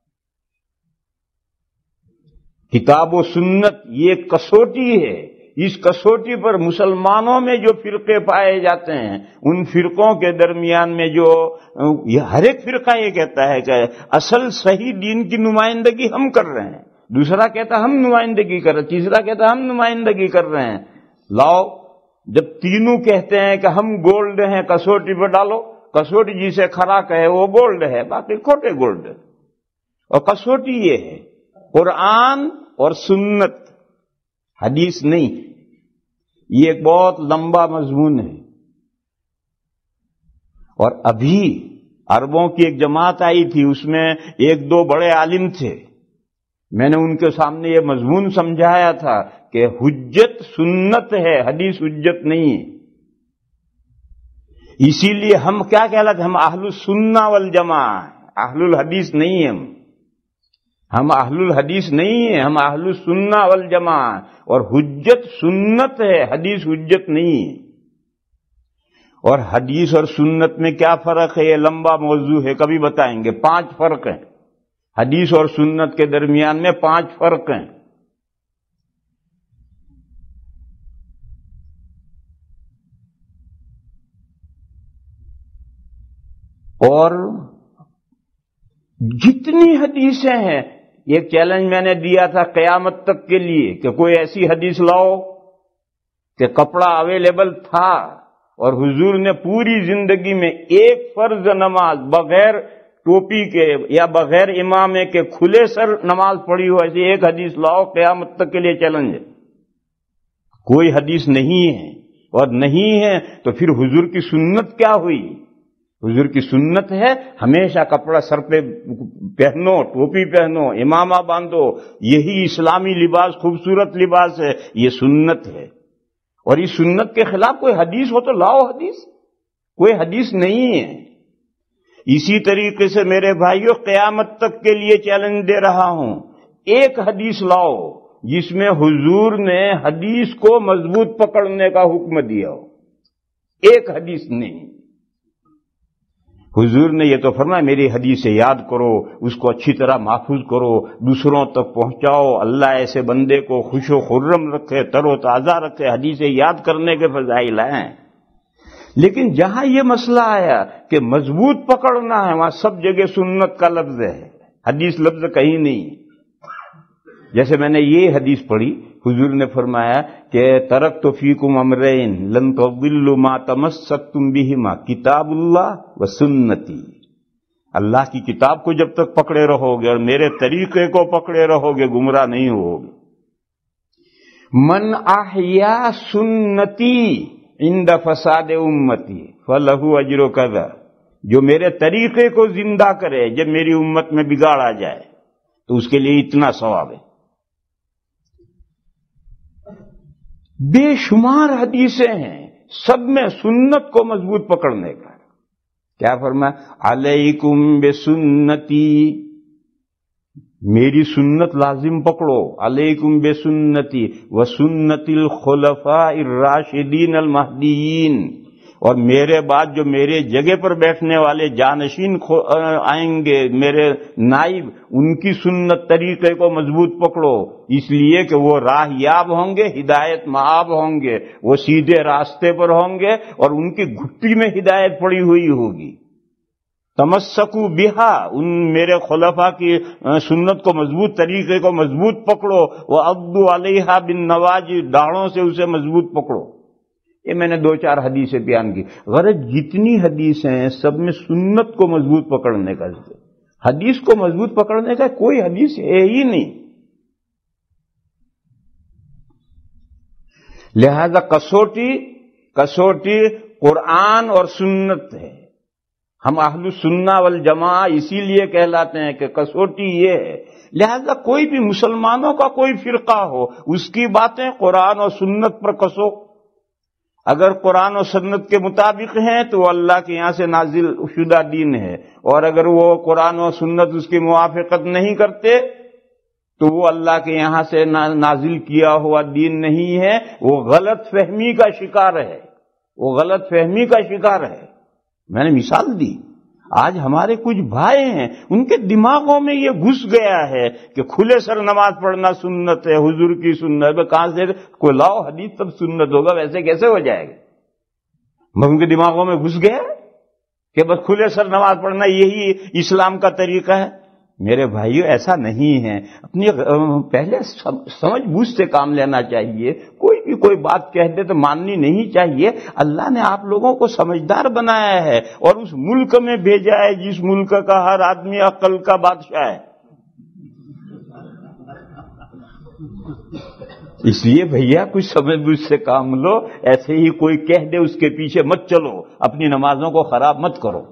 کتاب و سنت یہ کسوٹی ہے. اس کسوٹی پر مسلمانوں میں جو فرقے پائے جاتے ہیں، ان فرقوں کے درمیان میں جو ہر ایک فرقہ یہ کہتا ہے کہ اصل صحیح دین کی نمائندگی ہم کر رہے ہیں، دوسرا کہتا ہم نمائندگی کر رہے ہیں، تیسرا کہتا ہم نمائندگی کر رہے ہیں. لاؤ، جب تینوں کہتے ہیں کہ ہم گولڈ ہیں، کسوٹی پر ڈالو. کسوٹی جسے کھرا کہے وہ گولڈ ہے، باقی کھوٹے گولڈ ہے. اور کسوٹی یہ ہے قرآن اور سنت، حدیث نہیں. یہ ایک بہت لمبا مضمون ہے. اور ابھی عربوں کی ایک جماعت آئی تھی، اس میں ایک دو بڑے عالم تھے. میں نے ان کے سامنے یہ مضمون سمجھایا تھا کہ حجت سنت ہے، حدیث حجت نہیں ہے. اسی لیے ہم کیا کہلاتے ہیں؟ ہم اہل السنہ والجماعہ، اہل الحدیث نہیں ہیں. ہم اہل الحدیث نہیں ہیں، ہم اہل السنہ والجماعہ. اور حجت سنت ہے، حدیث حجت نہیں ہے. اور حدیث اور سنت میں کیا فرق ہے؟ یہ لمبا موضوع ہے، کبھی بتائیں گے. 5 فرق ہیں حدیث اور سنت کے درمیان میں، 5 فرق ہیں. اور جتنی حدیثیں ہیں، ایک چیلنج میں نے دیا تھا قیامت تک کے لیے کہ کوئی ایسی حدیث لاؤ کہ کپڑا اویلیبل تھا اور حضور نے پوری زندگی میں ایک فرض نماز بغیر ٹوپی کے یا بغیر امامے کے کھلے سر نماز پڑھی ہو، ایسی ایک حدیث لاؤ. قیامت تک کے لیے چیلنج ہے. کوئی حدیث نہیں ہے، اور نہیں ہے تو پھر حضور کی سنت کیا ہوئی؟ حضور کی سنت ہے ہمیشہ کپڑا سر پہ پہنو، ٹوپی پہنو، امامہ باندھو، یہی اسلامی لباس خوبصورت لباس ہے، یہ سنت ہے۔ اور اس سنت کے خلاف کوئی حدیث ہو تو لاؤ حدیث، کوئی حدیث نہیں ہے۔ اسی طریقے سے میرے بھائیوں قیامت تک کے لیے چیلنج دے رہا ہوں، ایک حدیث لاؤ جس میں حضور نے حدیث کو مضبوط پکڑنے کا حکم دیا ہو، ایک حدیث نہیں۔ حضور نے یہ تو فرمایا میری حدیث سے یاد کرو، اس کو اچھی طرح محفوظ کرو، دوسروں تک پہنچاؤ، اللہ ایسے بندے کو خوش و خرم رکھے، تر و تازہ رکھے، حدیث یاد کرنے کے فضائل ہیں۔ لیکن جہاں یہ مسئلہ آیا کہ مضبوط پکڑنا ہے، وہاں سب جگہ سنت کا لفظ ہے، حدیث لفظ کہیں نہیں۔ جیسے میں نے یہ حدیث پڑھی، حضور نے فرمایا کہ ترکت فیکم امرین لن تضلوا ما تمسکتم بہما کتاب اللہ و سنتی۔ اللہ کی کتاب کو جب تک پکڑے رہو گے اور میرے طریقے کو پکڑے رہو گے گمراہ نہیں ہوگے۔ من احیا سنتی عند فساد امتی فلہ اجر کذا، جو میرے طریقے کو زندہ کرے جب میری امت میں بگاڑ آ جائے تو اس کے لیے اتنا ثواب ہے۔ بے شمار حدیثیں ہیں، سب میں سنت کو مضبوط پکڑنے کا۔ کیا فرمایا؟ علیکم بسنتی، میری سنت لازم پکڑو، علیکم بسنتی وسنت الخلفاء الراشدین المہدیین، اور میرے بعد جو میرے جگہ پر بیٹھنے والے جانشین آئیں گے، میرے نائب، ان کی سنت طریقے کو مضبوط پکڑو، اس لیے کہ وہ راہ یاب ہوں گے، ہدایت مآب ہوں گے، وہ سیدھے راستے پر ہوں گے اور ان کی گھٹی میں ہدایت پڑی ہوئی ہوگی۔ تمسکو بہا، ان میرے خلفاء کی سنت کو مضبوط طریقے کو مضبوط پکڑو، وعضوا علیہا بالنواجذ، داڑھوں سے اسے مضبوط پکڑو۔ یہ میں نے 2-4 حدیثیں بیان کی، غرض جتنی حدیثیں ہیں سب میں سنت کو مضبوط پکڑنے کا ذکر۔ حدیث کو مضبوط پکڑنے کا کوئی حدیث ہے ہی نہیں۔ لہذا کسوٹی قرآن اور سنت ہے۔ ہم اہل السنہ والجماعہ اسی لیے کہلاتے ہیں کہ کسوٹی یہ ہے۔ لہذا کوئی بھی مسلمانوں کا کوئی فرقہ ہو، اس کی باتیں قرآن اور سنت پر کسو، اگر قرآن و سنت کے مطابق ہیں تو وہ اللہ کے یہاں سے نازل شدہ دین ہے، اور اگر وہ قرآن و سنت اس کی موافقت نہیں کرتے تو وہ اللہ کے یہاں سے نازل کیا ہوا دین نہیں ہے، وہ غلط فہمی کا شکار ہے، وہ غلط فہمی کا شکار ہے۔ میں نے مثال دی، آج ہمارے کچھ بھائی ہیں ان کے دماغوں میں یہ گھس گیا ہے کہ کھلے سر نماز پڑھنا سنت ہے، حضور کی سنت ہے، کہاں سے کوئی لاؤ حدیث تب سنت ہوگا، ویسے کیسے ہو جائے گا؟ ان کے دماغوں میں گھس گیا کہ بس کھلے سر نماز پڑھنا یہی اسلام کا طریقہ ہے۔ میرے بھائیو ایسا نہیں ہے، اپنی پہلے سمجھ بوجھ سے کام لینا چاہیے، کوئی بات کہہ دے تو ماننی نہیں چاہیے۔ اللہ نے آپ لوگوں کو سمجھدار بنایا ہے اور اس ملک میں بھیجا ہے جس ملک کا ہر آدمی عقل کا بادشاہ ہے۔ اس لیے بھیا کچھ سمجھ بوجھ سے کام لو، ایسے ہی کوئی کہہ دے اس کے پیچھے مت چلو، اپنی نمازوں کو خراب مت کرو۔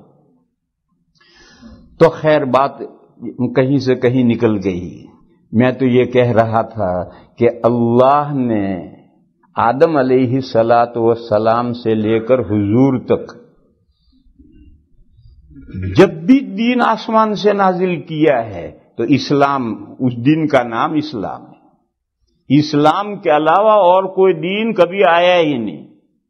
تو خیر بات کہیں سے کہیں نکل گئی۔ میں تو یہ کہہ رہا تھا کہ اللہ نے آدم علیہ السلام سے لے کر حضور تک جب بھی دین آسمان سے نازل کیا ہے تو اسلام، اس دین کا نام اسلام ہے۔ اسلام کے علاوہ اور کوئی دین کبھی آیا ہی نہیں۔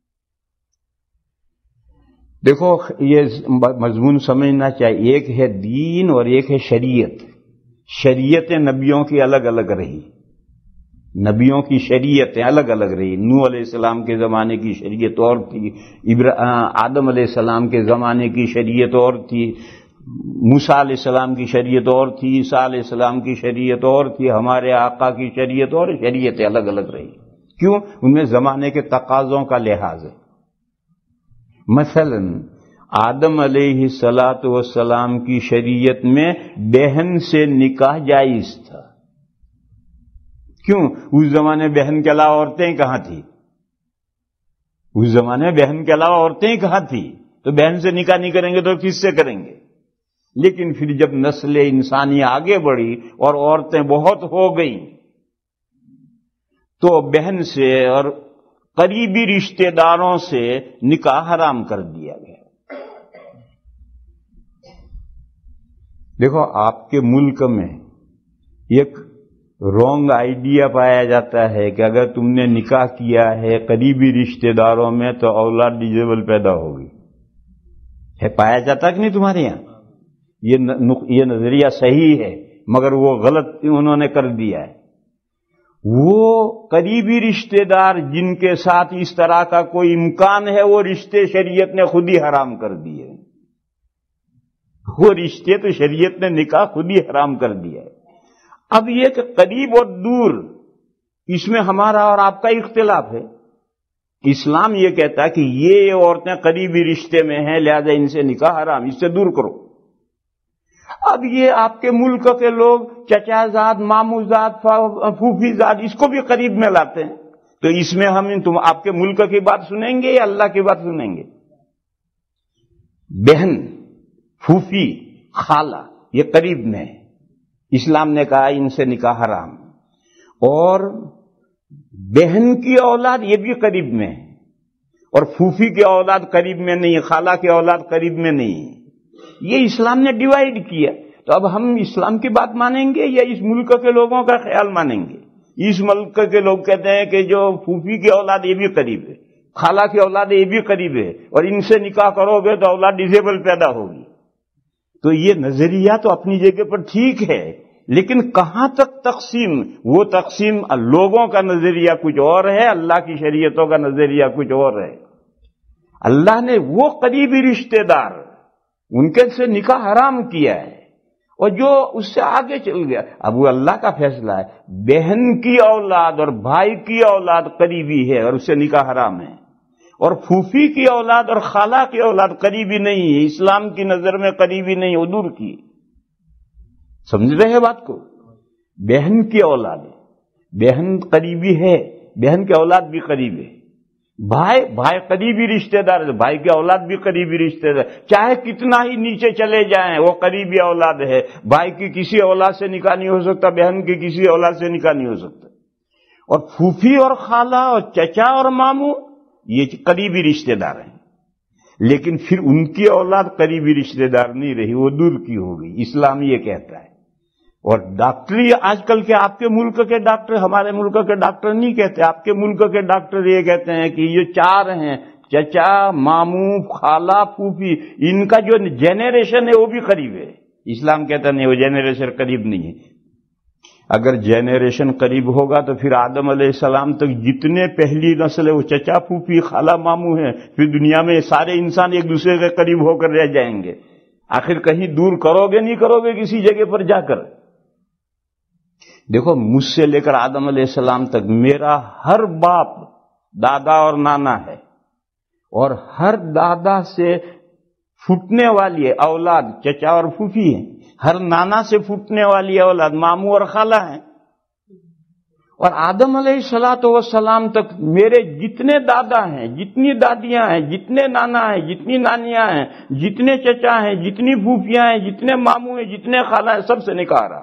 دیکھو یہ مضمون سمجھنا چاہیے، ایک ہے دین اور ایک ہے شریعت۔ شریعتیں نبیوں کی الگ الگ رہی، نبیوں کی شریعتیں الگ الگ رہی۔ نوح علیہ السلام کے زمانے کی شریعت اور تھی، آدم علیہ السلام کے زمانے کی شریعت اور تھی، موسیٰ علیہ السلام کی شریعت اور تھی، عیسیٰ علیہ السلام کی شریعت اور تھی، ہمارے آقا کی شریعت اور، شریعتیں الگ الگ رہی۔ کیوں؟ ان میں زمانے کے تقاضوں کا لحاظ ہے۔ مثلا آدم علیہ السلام کی شریعت میں بہن سے نکاح جائز تھا۔ کیوں؟ اس زمانے میں بہن کے علاوہ عورتیں کہاں تھی؟ اس زمانے میں بہن کے علاوہ عورتیں کہاں تھی؟ تو بہن سے نکاح نہیں کریں گے تو کس سے کریں گے؟ لیکن پھر جب نسل انسانی آگے بڑھی اور عورتیں بہت ہو گئیں تو بہن سے اور قریبی رشتہ داروں سے نکاح حرام کر دیا گیا۔ دیکھو آپ کے ملک میں ایک رونگ آئیڈیا پایا جاتا ہے کہ اگر تم نے نکاح کیا ہے قریبی رشتہ داروں میں تو اولاد ڈیزیبل پیدا ہوگی، ہے پایا جاتا کہ نہیں تمہارے یہاں؟ یہ نظریہ صحیح ہے مگر وہ غلط انہوں نے کر دیا ہے۔ وہ قریبی رشتہ دار جن کے ساتھ اس طرح کا کوئی امکان ہے وہ رشتے شریعت نے خود ہی حرام کر دیے، وہ رشتے تو شریعت نے نکاح خود ہی حرام کر دیا ہے۔ اب یہ کہ قریب اور دور اس میں ہمارا اور آپ کا اختلاف ہے۔ اسلام یہ کہتا ہے کہ یہ عورتیں قریبی رشتے میں ہیں لہذا ان سے نکاح حرام، اس سے دور کرو۔ اب یہ آپ کے ملک کے لوگ چچا زاد، مامو زاد، پھوپھی زاد اس کو بھی قریب میں لاتے ہیں، تو اس میں ہم آپ کے ملک کی بات سنیں گے یا اللہ کی بات سنیں گے؟ بہن، پھوپھی، خالہ یہ قریب میں ہے، اسلام نے کہا ان سے نکاح حرام، اور بہن کی اولاد یہ بھی قریب میں ہے، اور پھوپھی کی اولاد قریب میں نہیں، خالہ کی اولاد قریب میں نہیں، یہ اسلام نے ڈیوائیڈ کیا۔ تو اب ہم اسلام کی بات مانیں گے یا اس ملک کے لوگوں کا خیال مانیں گے؟ اس ملک کے لوگ کہتے ہیں کہ جو پھوپھی کی اولاد یہ بھی قریب ہے، خالہ کی اولاد یہ بھی قریب ہے، اور ان سے نکاح کرو گے تو اولاد ڈیزیبل پیدا ہوگی۔ تو یہ نظریہ تو اپنی جگہ پر ٹھیک ہے، لیکن کہاں تک تقسیم؟ وہ تقسیم لوگوں کا نظریہ کچھ اور ہے، اللہ کی شریعتوں کا نظریہ کچھ اور ہے۔ اللہ نے وہ قریبی رشتہ دار ان کے سے نکاح حرام کیا ہے، اور جو اس سے آگے چل گیا اب وہ اللہ کا فیصلہ ہے۔ بہن کی اولاد اور بھائی کی اولاد قریبی ہے اور اس سے نکاح حرام ہے، اور پھوپھی کی اولاد اور خالہ کی اولاد قریبی نہیں ہے، اسلام کی نظر میں قریبی نہیں ہے، وہ دور کی۔ سمجھ رہے ہیں بات کو؟ بہن کی اولاد ہے، بہن قریبی ہے، بہن کی اولاد بھی قریبی ہے۔ بھائی قریبی رشتہ دار ہے، بھائی کی اولاد بھی قریبی رشتہ دار، چاہے کتنا ہی نیچے چلے جائیں وہ قریبی اولاد ہے۔ بھائی کی کسی اولاد سے نکاح نہیں ہو سکتا، بہن کی کسی اولاد سے نکاح نہیں ہو سکتا۔ اور پھوپھی اور خالہ اور چچا اور ماموں یہ قریبی رشتہ دار ہیں، لیکن پھر ان کی اولاد قریبی رشتہ دار نہیں رہی، وہ دور کی ہو گئی، اسلام یہ کہتا ہے۔ اور ڈاکٹری آج کل کے آپ کے ملک کے ڈاکٹر ہمارے ملک کے ڈاکٹر نہیں کہتے، آپ کے ملک کے ڈاکٹر یہ کہتے ہیں کہ یہ چار ہیں، چچا، ماموں، خالہ، پھوپھی، ان کا جو جنریشن ہے وہ بھی قریب ہے۔ اسلام کہتا نہیں وہ جنریشن قریب نہیں ہے۔ اگر جنریشن قریب ہوگا تو پھر آدم علیہ السلام تک جتنے پہلی نسل ہے وہ چچا، پھوپھی، خالہ، ماموں ہیں، پھر دنیا میں سارے انسان ایک دوسرے کے قریب ہو کر رہ جائیں گے۔ آخر کہیں دور کرو گے نہیں کرو گے کسی جگہ پر جا کر؟ دیکھو مجھ سے لے کر آدم علیہ السلام تک میرا ہر باپ دادا اور نانا ہے، اور ہر دادا سے پھوٹنے والی اولاد چچا اور پھوپھی ہیں، ہر نانا سے پھوٹنے والی اولاد ماموں اور خالہ ہیں، اور آدم علیہ السلام تک میرے جتنے دادا ہیں، جتنی دادیاں ہیں، جتنے نانا ہیں، جتنی نانیاں ہیں، جتنے چچا ہیں، جتنی پھوپھیاں ہیں، جتنے ماموں ہیں، جتنے خالہ ہیں، سب سے نکاح رہا۔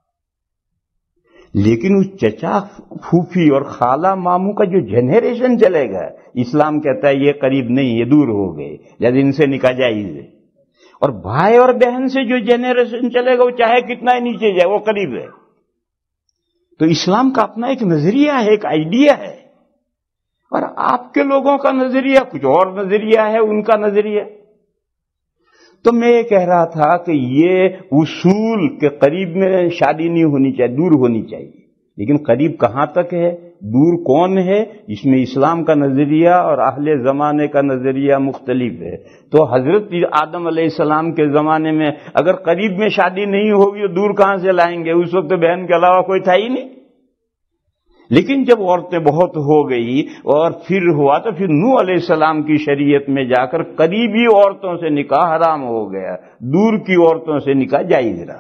لیکن اس چچا، پھوپھی اور خالہ، ماموں کا جو جنریشن چلے گا اسلام کہتا ہے یہ قریب نہیں، یہ دور ہو گئے، جب ان سے نکاح جائز ہے۔ اور بھائی اور بہن سے جو جنریشن چلے گا وہ چاہے کتنا ہی نیچے جائے وہ قریب ہے۔ تو اسلام کا اپنا ایک نظریہ ہے، ایک آئیڈیا ہے، اور آپ کے لوگوں کا نظریہ کچھ اور نظریہ ہے، ان کا نظریہ۔ تو میں یہ کہہ رہا تھا کہ یہ اصول کے قریب میں شادی نہیں ہونی چاہیے، دور ہونی چاہیے، لیکن قریب کہاں تک ہے، دور کون ہے، اس میں اسلام کا نظریہ اور اہل زمانے کا نظریہ مختلف ہے۔ تو حضرت آدم علیہ السلام کے زمانے میں اگر قریب میں شادی نہیں ہوگی تو دور کہاں سے لائیں گے؟ اس وقت بہن کے علاوہ کوئی تھا ہی نہیں۔ لیکن جب عورتیں بہت ہو گئی اور پھر ہوا تو پھر نوح علیہ السلام کی شریعت میں جا کر قریبی عورتوں سے نکاح حرام ہو گیا، دور کی عورتوں سے نکاح جائز رہا۔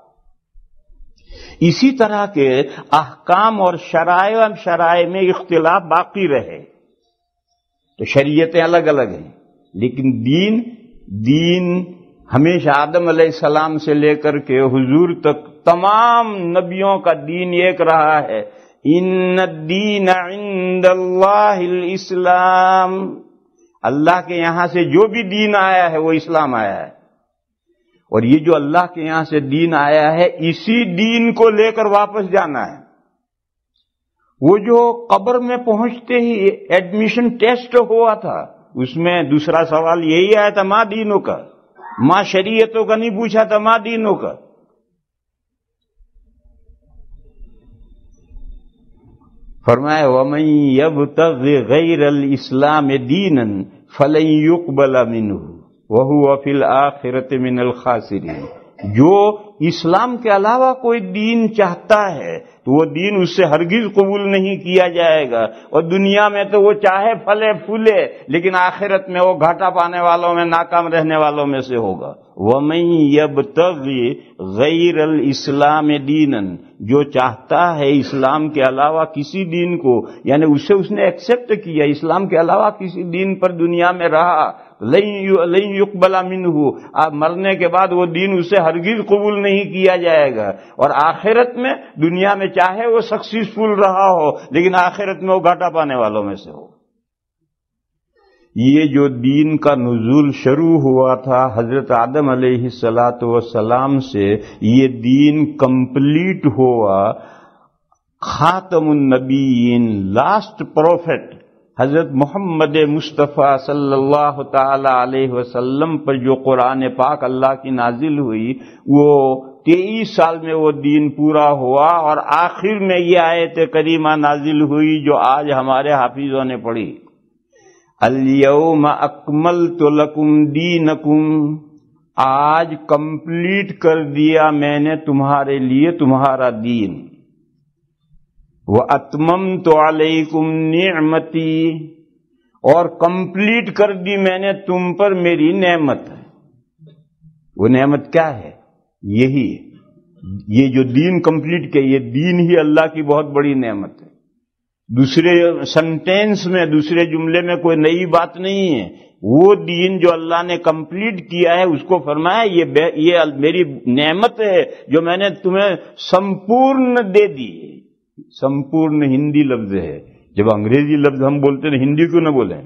اسی طرح کے احکام اور شرائع میں اختلاف باقی رہے، تو شریعتیں الگ الگ ہیں، لیکن دین ہمیشہ آدم علیہ السلام سے لے کر کے حضور تک تمام نبیوں کا دین ایک رہا ہے. ان الدین عند اللہ الاسلام. اللہ کے یہاں سے جو بھی دین آیا ہے وہ اسلام آیا ہے. اور یہ جو اللہ کے یہاں سے دین آیا ہے اسی دین کو لے کر واپس جانا ہے. وہ جو قبر میں پہنچتے ہی ایڈمیشن ٹیسٹ ہوا تھا اس میں دوسرا سوال یہی آیا تھا ماں دینوں کا، ماں شریعتوں کا نہیں پوچھا تھا، ماں دینوں کا. فرمایا وَمَن يَبْتَغِ غَيْرَ الْإِسْلَامِ دِينًا فَلَن يُقْبَلَ مِنْهُ وَهُوَ فِي الْآخِرَةِ مِنَ الْخَاسِرِينَ. جو اسلام کے علاوہ کوئی دین چاہتا ہے تو وہ دین اس سے ہرگز قبول نہیں کیا جائے گا، اور دنیا میں تو وہ چاہے پھلے پھولے لیکن آخرت میں وہ گھاٹا پانے والوں میں، ناکام رہنے والوں میں سے ہوگا. وَمَن يَبْتَغِ غَيْرَ الْإِسْلَامِ دِينًا، جو چاہتا ہے اسلام کے علاوہ کسی دین کو، یعنی اس نے ایکسپٹ کیا، اسلام کے علاوہ کسی دین پر دنیا میں رہا، لن يقبل منہ، اب مرنے کے بعد وہ دین اسے ہرگز قبول نہیں کیا جائے گا. اور آخرت میں دنیا میں چاہے وہ سکسیسفل رہا ہو لیکن آخرت میں وہ گھاٹا پانے والوں میں سے ہو. یہ جو دین کا نزول شروع ہوا تھا حضرت آدم علیہ السلام سے، یہ دین کمپلیٹ ہوا. خاتم النبیین، لاسٹ پروفیٹ حضرت محمد مصطفیٰ صلی اللہ تعالی علیہ وسلم پر جو قرآن پاک اللہ کی نازل ہوئی، وہ 23 سال میں وہ دین پورا ہوا، اور آخر میں یہ آیت کریمہ نازل ہوئی جو آج ہمارے حافظوں نے پڑھی، الیوم اکملت لکم دینکم، آج کمپلیٹ کر دیا میں نے تمہارے لیے تمہارا دین. وَأَتْمَمْتُ عَلَيْكُمْ نِعْمَتِي، اور کمپلیٹ کر دی میں نے تم پر میری نعمت. وہ نعمت کیا ہے؟ یہی، یہ جو دین کمپلیٹ کیا، یہ دین ہی اللہ کی بہت بڑی نعمت ہے. دوسرے سنٹینس میں، دوسرے جملے میں کوئی نئی بات نہیں ہے. وہ دین جو اللہ نے کمپلیٹ کیا ہے اس کو فرمایا یہ میری نعمت ہے جو میں نے تمہیں سمپورن دے دی. سمپورن ہندی لفظ ہے، جب انگریزی لفظ ہم بولتے ہیں ہندی کیوں نہ بولیں؟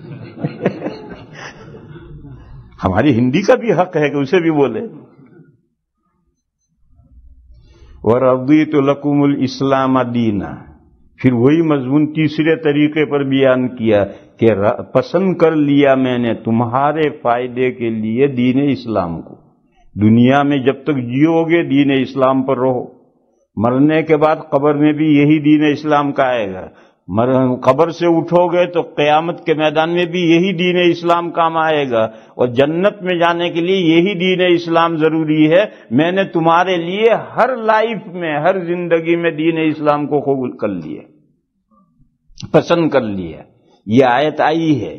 ہماری ہندی کا بھی حق ہے کہ اسے بھی بولے. وَرَضِيتُ لَكُمُ الْإِسْلَامَ دِينًا، پھر وہی مضمون تیسرے طریقے پر بیان کیا کہ پسند کر لیا میں نے تمہارے فائدے کے لیے دین اسلام کو. دنیا میں جب تک جیو گے دین اسلام پر رہو، مرنے کے بعد قبر میں بھی یہی دین اسلام کا آئے گا. قبر سے اٹھو گے تو قیامت کے میدان میں بھی یہی دین اسلام کام آئے گا، اور جنت میں جانے کے لیے یہی دین اسلام ضروری ہے. میں نے تمہارے لیے ہر لائف میں، ہر زندگی میں دین اسلام کو قبول کر لیا، پسند کر لیا. یہ آیت آئی ہے.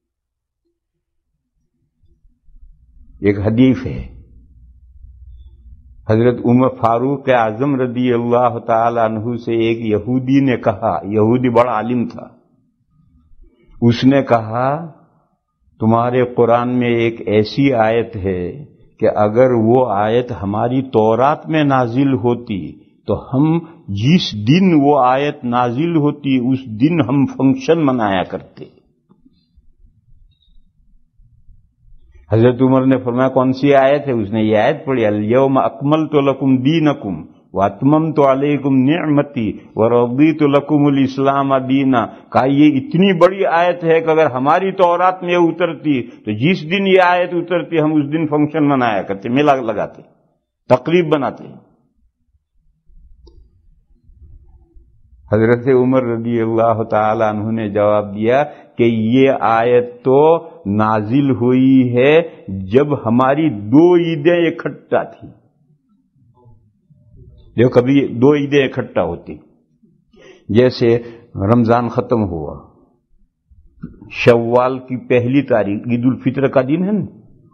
ایک حدیث ہے، حضرت عمر فاروق اعظم رضی اللہ تعالی عنہ سے ایک یہودی نے کہا، یہودی بڑا عالم تھا، اس نے کہا تمہارے قرآن میں ایک ایسی آیت ہے کہ اگر وہ آیت ہماری تورات میں نازل ہوتی تو ہم جس دن وہ آیت نازل ہوتی اس دن ہم فنکشن منایا کرتے. حضرت عمر نے فرمایا کون سی آیت ہے؟ اس نے یہ آیت پڑھی، الیوم اکملت لکم دینکم واتممت علیکم نعمتی ورضیت لکم الاسلام دینا. کہا یہ اتنی بڑی آیت ہے کہ اگر ہماری تورات میں اترتی تو جس دن یہ آیت اترتی ہم اس دن فنکشن منایا کرتے، میلہ لگاتے، تقریب بناتے. حضرت عمر رضی اللہ تعالی عنہ نے جواب دیا کہ یہ آیت تو نازل ہوئی ہے جب ہماری 2 عیدیں اکٹھا تھی. جو کبھی 2 عیدیں اکٹھا ہوتی، جیسے رمضان ختم ہوا، شوال کی پہلی تاریخ عید الفطر کا دن ہے نا،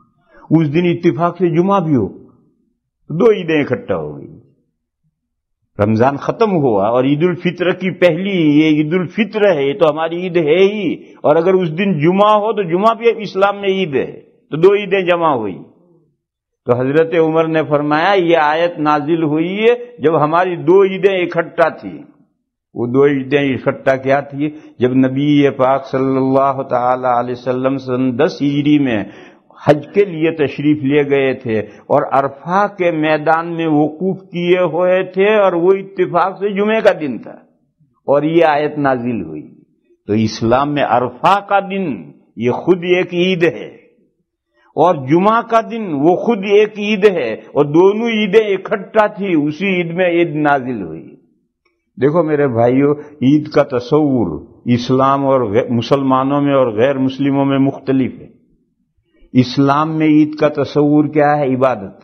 اس دن اتفاق سے جمعہ بھی ہو، 2 عیدیں اکٹھا ہو گئی. رمضان ختم ہوا اور عید الفطر کی پہلی یہ عید الفطر ہے، یہ تو ہماری عید ہے ہی، اور اگر اس دن جمعہ ہو تو جمعہ بھی اسلام میں عید ہے، تو دو عیدیں جمع ہوئی۔ تو حضرت عمر نے فرمایا یہ آیت نازل ہوئی ہے جب ہماری دو عیدیں اکٹھا تھی۔ وہ دو عیدیں اکٹھا کیا تھی؟ جب نبی پاک صلی اللہ تعالی علیہ وسلم سن 10 ہجری میں حج کے لیے تشریف لے گئے تھے اور عرفہ کے میدان میں وقوف کیے ہوئے تھے، اور وہ اتفاق سے جمعے کا دن تھا اور یہ آیت نازل ہوئی۔ تو اسلام میں عرفہ کا دن یہ خود ایک عید ہے، اور جمعہ کا دن وہ خود ایک عید ہے، اور دونوں عیدیں اکٹھا تھی، اسی عید میں عید نازل ہوئی۔ دیکھو میرے بھائیو، عید کا تصور اسلام اور مسلمانوں میں اور غیر مسلموں میں مختلف ہے۔ اسلام میں عید کا تصور کیا ہے؟ عبادت۔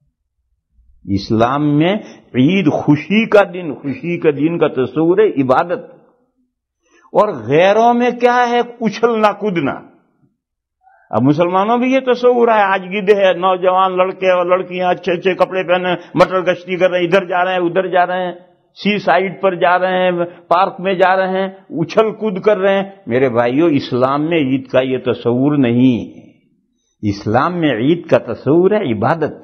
اسلام میں عید خوشی کا دن کا تصور ہے عبادت، اور غیروں میں کیا ہے؟ اچھلنا کودنا۔ اب مسلمانوں بھی یہ تصور ہے، آج عید ہے، نوجوان لڑکے اور لڑکیاں اچھے اچھے کپڑے پہنے مٹر گشتی کر رہے ہیں، ادھر جا رہے ہیں ادھر جا رہے ہیں، سی سائڈ پر جا رہے ہیں، پارک میں جا رہے ہیں، اچھل کود کر رہے ہیں۔ میرے بھائیو، اسلام میں عید کا یہ تصور نہیں ہے۔ اسلام میں عید کا تصور ہے عبادت۔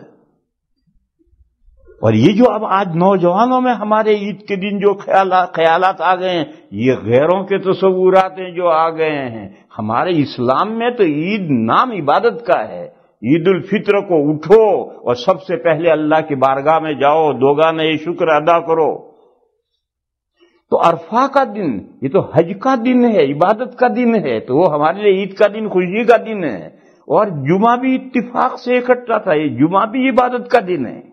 اور یہ جو اب آج نوجوانوں میں ہمارے عید کے دن جو خیالات آ گئے ہیں، یہ غیروں کے تصورات ہیں جو آ گئے ہیں۔ ہمارے اسلام میں تو عید نام عبادت کا ہے۔ عید الفطر کو اٹھو اور سب سے پہلے اللہ کی بارگاہ میں جاؤ، دوگانے شکر ادا کرو۔ تو عرفہ کا دن یہ تو حج کا دن ہے، عبادت کا دن ہے، تو وہ ہمارے لیے عید کا دن خوشی کا دن ہے۔ اور جمعہ بھی اتفاق سے اکٹھا تھا، یہ جمعہ بھی عبادت کا دن ہے۔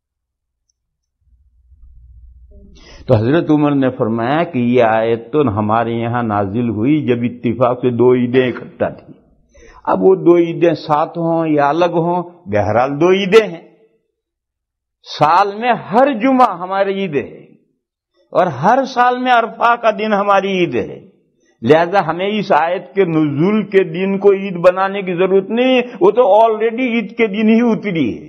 تو حضرت عمر نے فرمایا کہ یہ آیت تو ہمارے یہاں نازل ہوئی جب اتفاق سے دو عیدیں اکٹھا تھی۔ اب وہ دو عیدیں ساتھ ہوں یا الگ ہوں، بہرحال دو عیدیں ہیں۔ سال میں ہر جمعہ ہماری عید ہے، اور ہر سال میں عرفہ کا دن ہماری عید ہے۔ لہذا ہمیں اس آیت کے نزول کے دن کو عید بنانے کی ضرورت نہیں، وہ تو آلریڈی عید کے دن ہی اتری ہے۔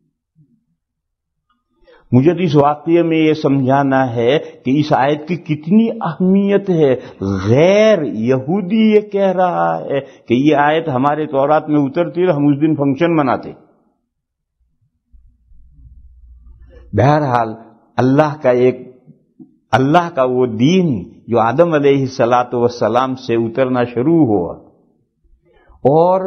مجھے تو اس واقعے میں یہ سمجھانا ہے کہ اس آیت کی کتنی اہمیت ہے۔ غیر یہودی یہ کہہ رہا ہے کہ یہ آیت ہمارے تورات میں اترتی اور ہم اس دن فنکشن مناتے۔ بہرحال اللہ کا وہ دین جو آدم علیہ الصلاۃ والسلام سے اترنا شروع ہوا، اور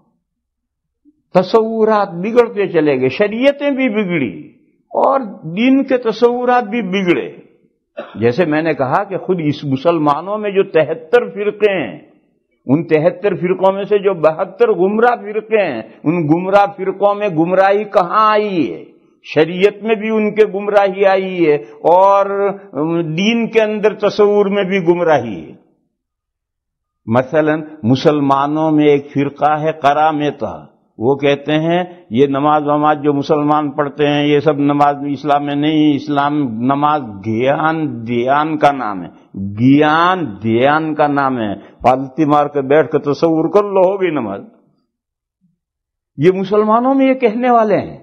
تصورات بگڑتے چلے گئے، شریعتیں بھی بگڑی اور دین کے تصورات بھی بگڑے۔ جیسے میں نے کہا کہ خود اس مسلمانوں میں جو 73 فرقے ہیں، ان 73 فرقوں میں سے جو 72 گمراہ فرقے ہیں، ان گمراہ فرقوں میں گمراہی کہاں آئی ہے؟ شریعت میں بھی ان کے گمراہی آئی ہے، اور دین کے اندر تصور میں بھی گمراہی ہے۔ مثلا مسلمانوں میں ایک فرقہ ہے قرامطہ، وہ کہتے ہیں یہ نماز جو مسلمان پڑھتے ہیں یہ سب نماز اسلام میں نہیں، اسلام نماز دھیان کا نام ہے، دھیان کا نام ہے، پالتی مار کے بیٹھ کے تصور کر لو ہوگی نماز۔ یہ مسلمانوں میں یہ کہنے والے ہیں،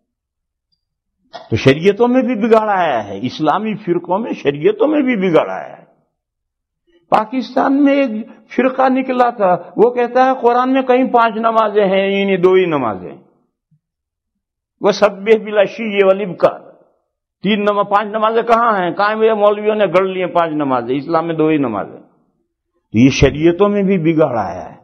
تو شریعتوں میں بھی بگاڑ آیا ہے، اسلامی فرقوں میں شریعتوں میں بھی بگاڑ آیا ہے۔ پاکستان میں ایک فرقہ نکلا تھا، وہ کہتا ہے قرآن میں کہیں 5 نمازیں ہیں، انہیں 2 ہی نمازیں، وہ سبح بالعشی والابکار، 5 نمازیں کہاں ہیں؟ کہاں میرے مولویوں نے گڑھ لیے 5 نمازیں، اسلام میں 2 ہی نمازیں۔ تو یہ شریعتوں میں بھی بگاڑ آیا ہے،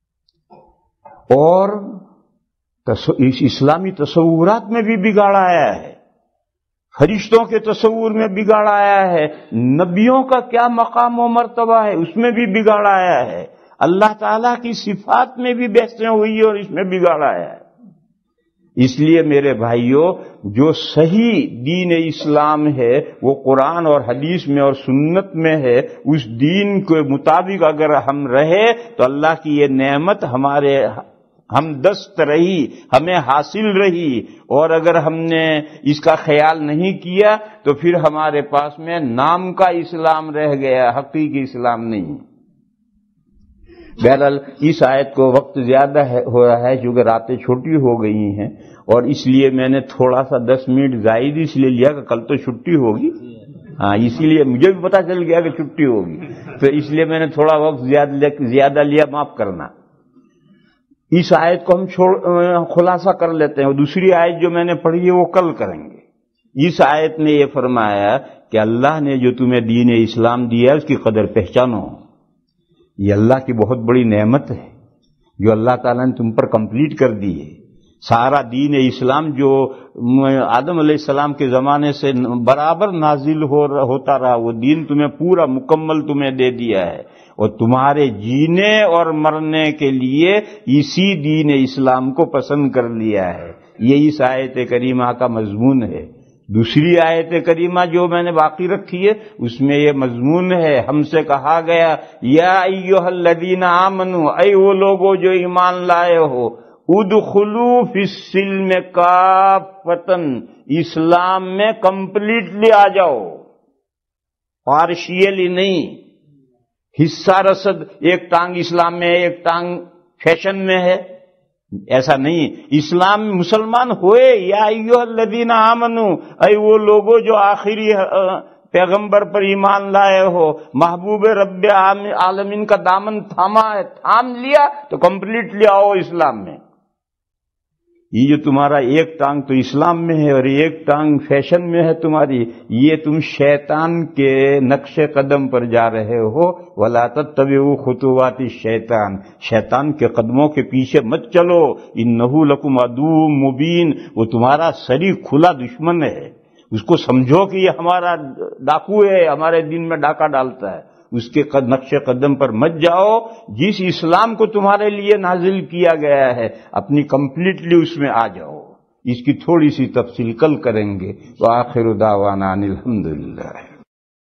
اور اس اسلامی تصورات میں بھی بگاڑ آیا ہے، فرشتوں کے تصور میں بگاڑ آیا ہے، نبیوں کا کیا مقام و مرتبہ ہے اس میں بھی بگاڑ آیا ہے، اللہ تعالیٰ کی صفات میں بھی بحثیں ہوئی اور اس میں بگاڑ آیا ہے۔ اس لیے میرے بھائیوں، جو صحیح دین اسلام ہے وہ قرآن اور حدیث میں اور سنت میں ہے، اس دین کے مطابق اگر ہم رہے تو اللہ کی یہ نعمت ہم دست رہی، ہمیں حاصل رہی، اور اگر ہم نے اس کا خیال نہیں کیا تو پھر ہمارے پاس میں نام کا اسلام رہ گیا، حقیقی اسلام نہیں۔ بہرحال اس آیت کو وقت زیادہ ہو رہا ہے چونکہ راتیں چھوٹی ہو گئی ہیں، اور اس لیے میں نے تھوڑا سا 10 منٹ زائد اس لیے لیا کہ کل تو چھٹی ہوگی، ہاں اسی لیے مجھے بھی پتا چل گیا کہ چھٹی ہوگی، تو اس لیے میں نے تھوڑا وقت زیادہ لیا، معاف کرنا۔ اس آیت کو ہم خلاصہ کر لیتے ہیں، اور دوسری آیت جو میں نے پڑھی ہے وہ کل کریں گے۔ اس آیت نے یہ فرمایا کہ اللہ نے جو تمہیں دین اسلام دیا ہے اس کی قدر پہچانو، یہ اللہ کی بہت بڑی نعمت ہے جو اللہ تعالیٰ نے تم پر کمپلیٹ کر دی ہے۔ سارا دین اسلام جو آدم علیہ السلام کے زمانے سے برابر نازل ہوتا رہا، وہ دین تمہیں پورا مکمل تمہیں دے دیا ہے، اور تمہارے جینے اور مرنے کے لیے اسی دین اسلام کو پسند کر لیا ہے۔ یہ اس آیت کریمہ کا مضمون ہے۔ دوسری آیت کریمہ جو میں نے باقی رکھی ہے اس میں یہ مضمون ہے، ہم سے کہا گیا یا ایھا الذین آمنوا، اے وہ لوگوں جو ایمان لائے ہو، ادخلوا فی السلم کافۃ، اسلام میں کمپلیٹلی آ جاؤ، پارشیلی نہیں، حصہ رسد، ایک ٹانگ اسلام میں ہے ایک ٹانگ فیشن میں ہے، ایسا نہیں۔ اسلام مسلمان ہوئے، یا ایھا الذین آمنوا، اے وہ لوگوں جو آخری پیغمبر پر ایمان لائے ہو، محبوب رب عالمین کا دامن تھاما ہے، تھام لیا تو کمپلیٹلی آؤ اسلام میں۔ یہ جو تمہارا ایک ٹانگ تو اسلام میں ہے اور ایک ٹانگ فیشن میں ہے تمہاری، یہ تم شیطان کے نقش قدم پر جا رہے ہو، وَلَا تَتَّبِعُوا خُطُوَاتِ الشَّيْطَانِ، شیطان کے قدموں کے پیچھے مت چلو، إِنَّهُ لَكُمْ عَدُوٌّ مُبِينٌ، وہ تمہارا سری کھلا دشمن ہے، اس کو سمجھو کہ یہ ہمارا ڈاکو ہے، ہمارے دین میں ڈاکہ ڈالتا ہے، اس کے نقش قدم پر مت جاؤ۔ جس اسلام کو تمہارے لیے نازل کیا گیا ہے اپنی کمپلیٹلی اس میں آ جاؤ۔ اس کی تھوڑی سی تفصیل کل کریں گے۔ وآخر دعوانا ان الحمدللہ۔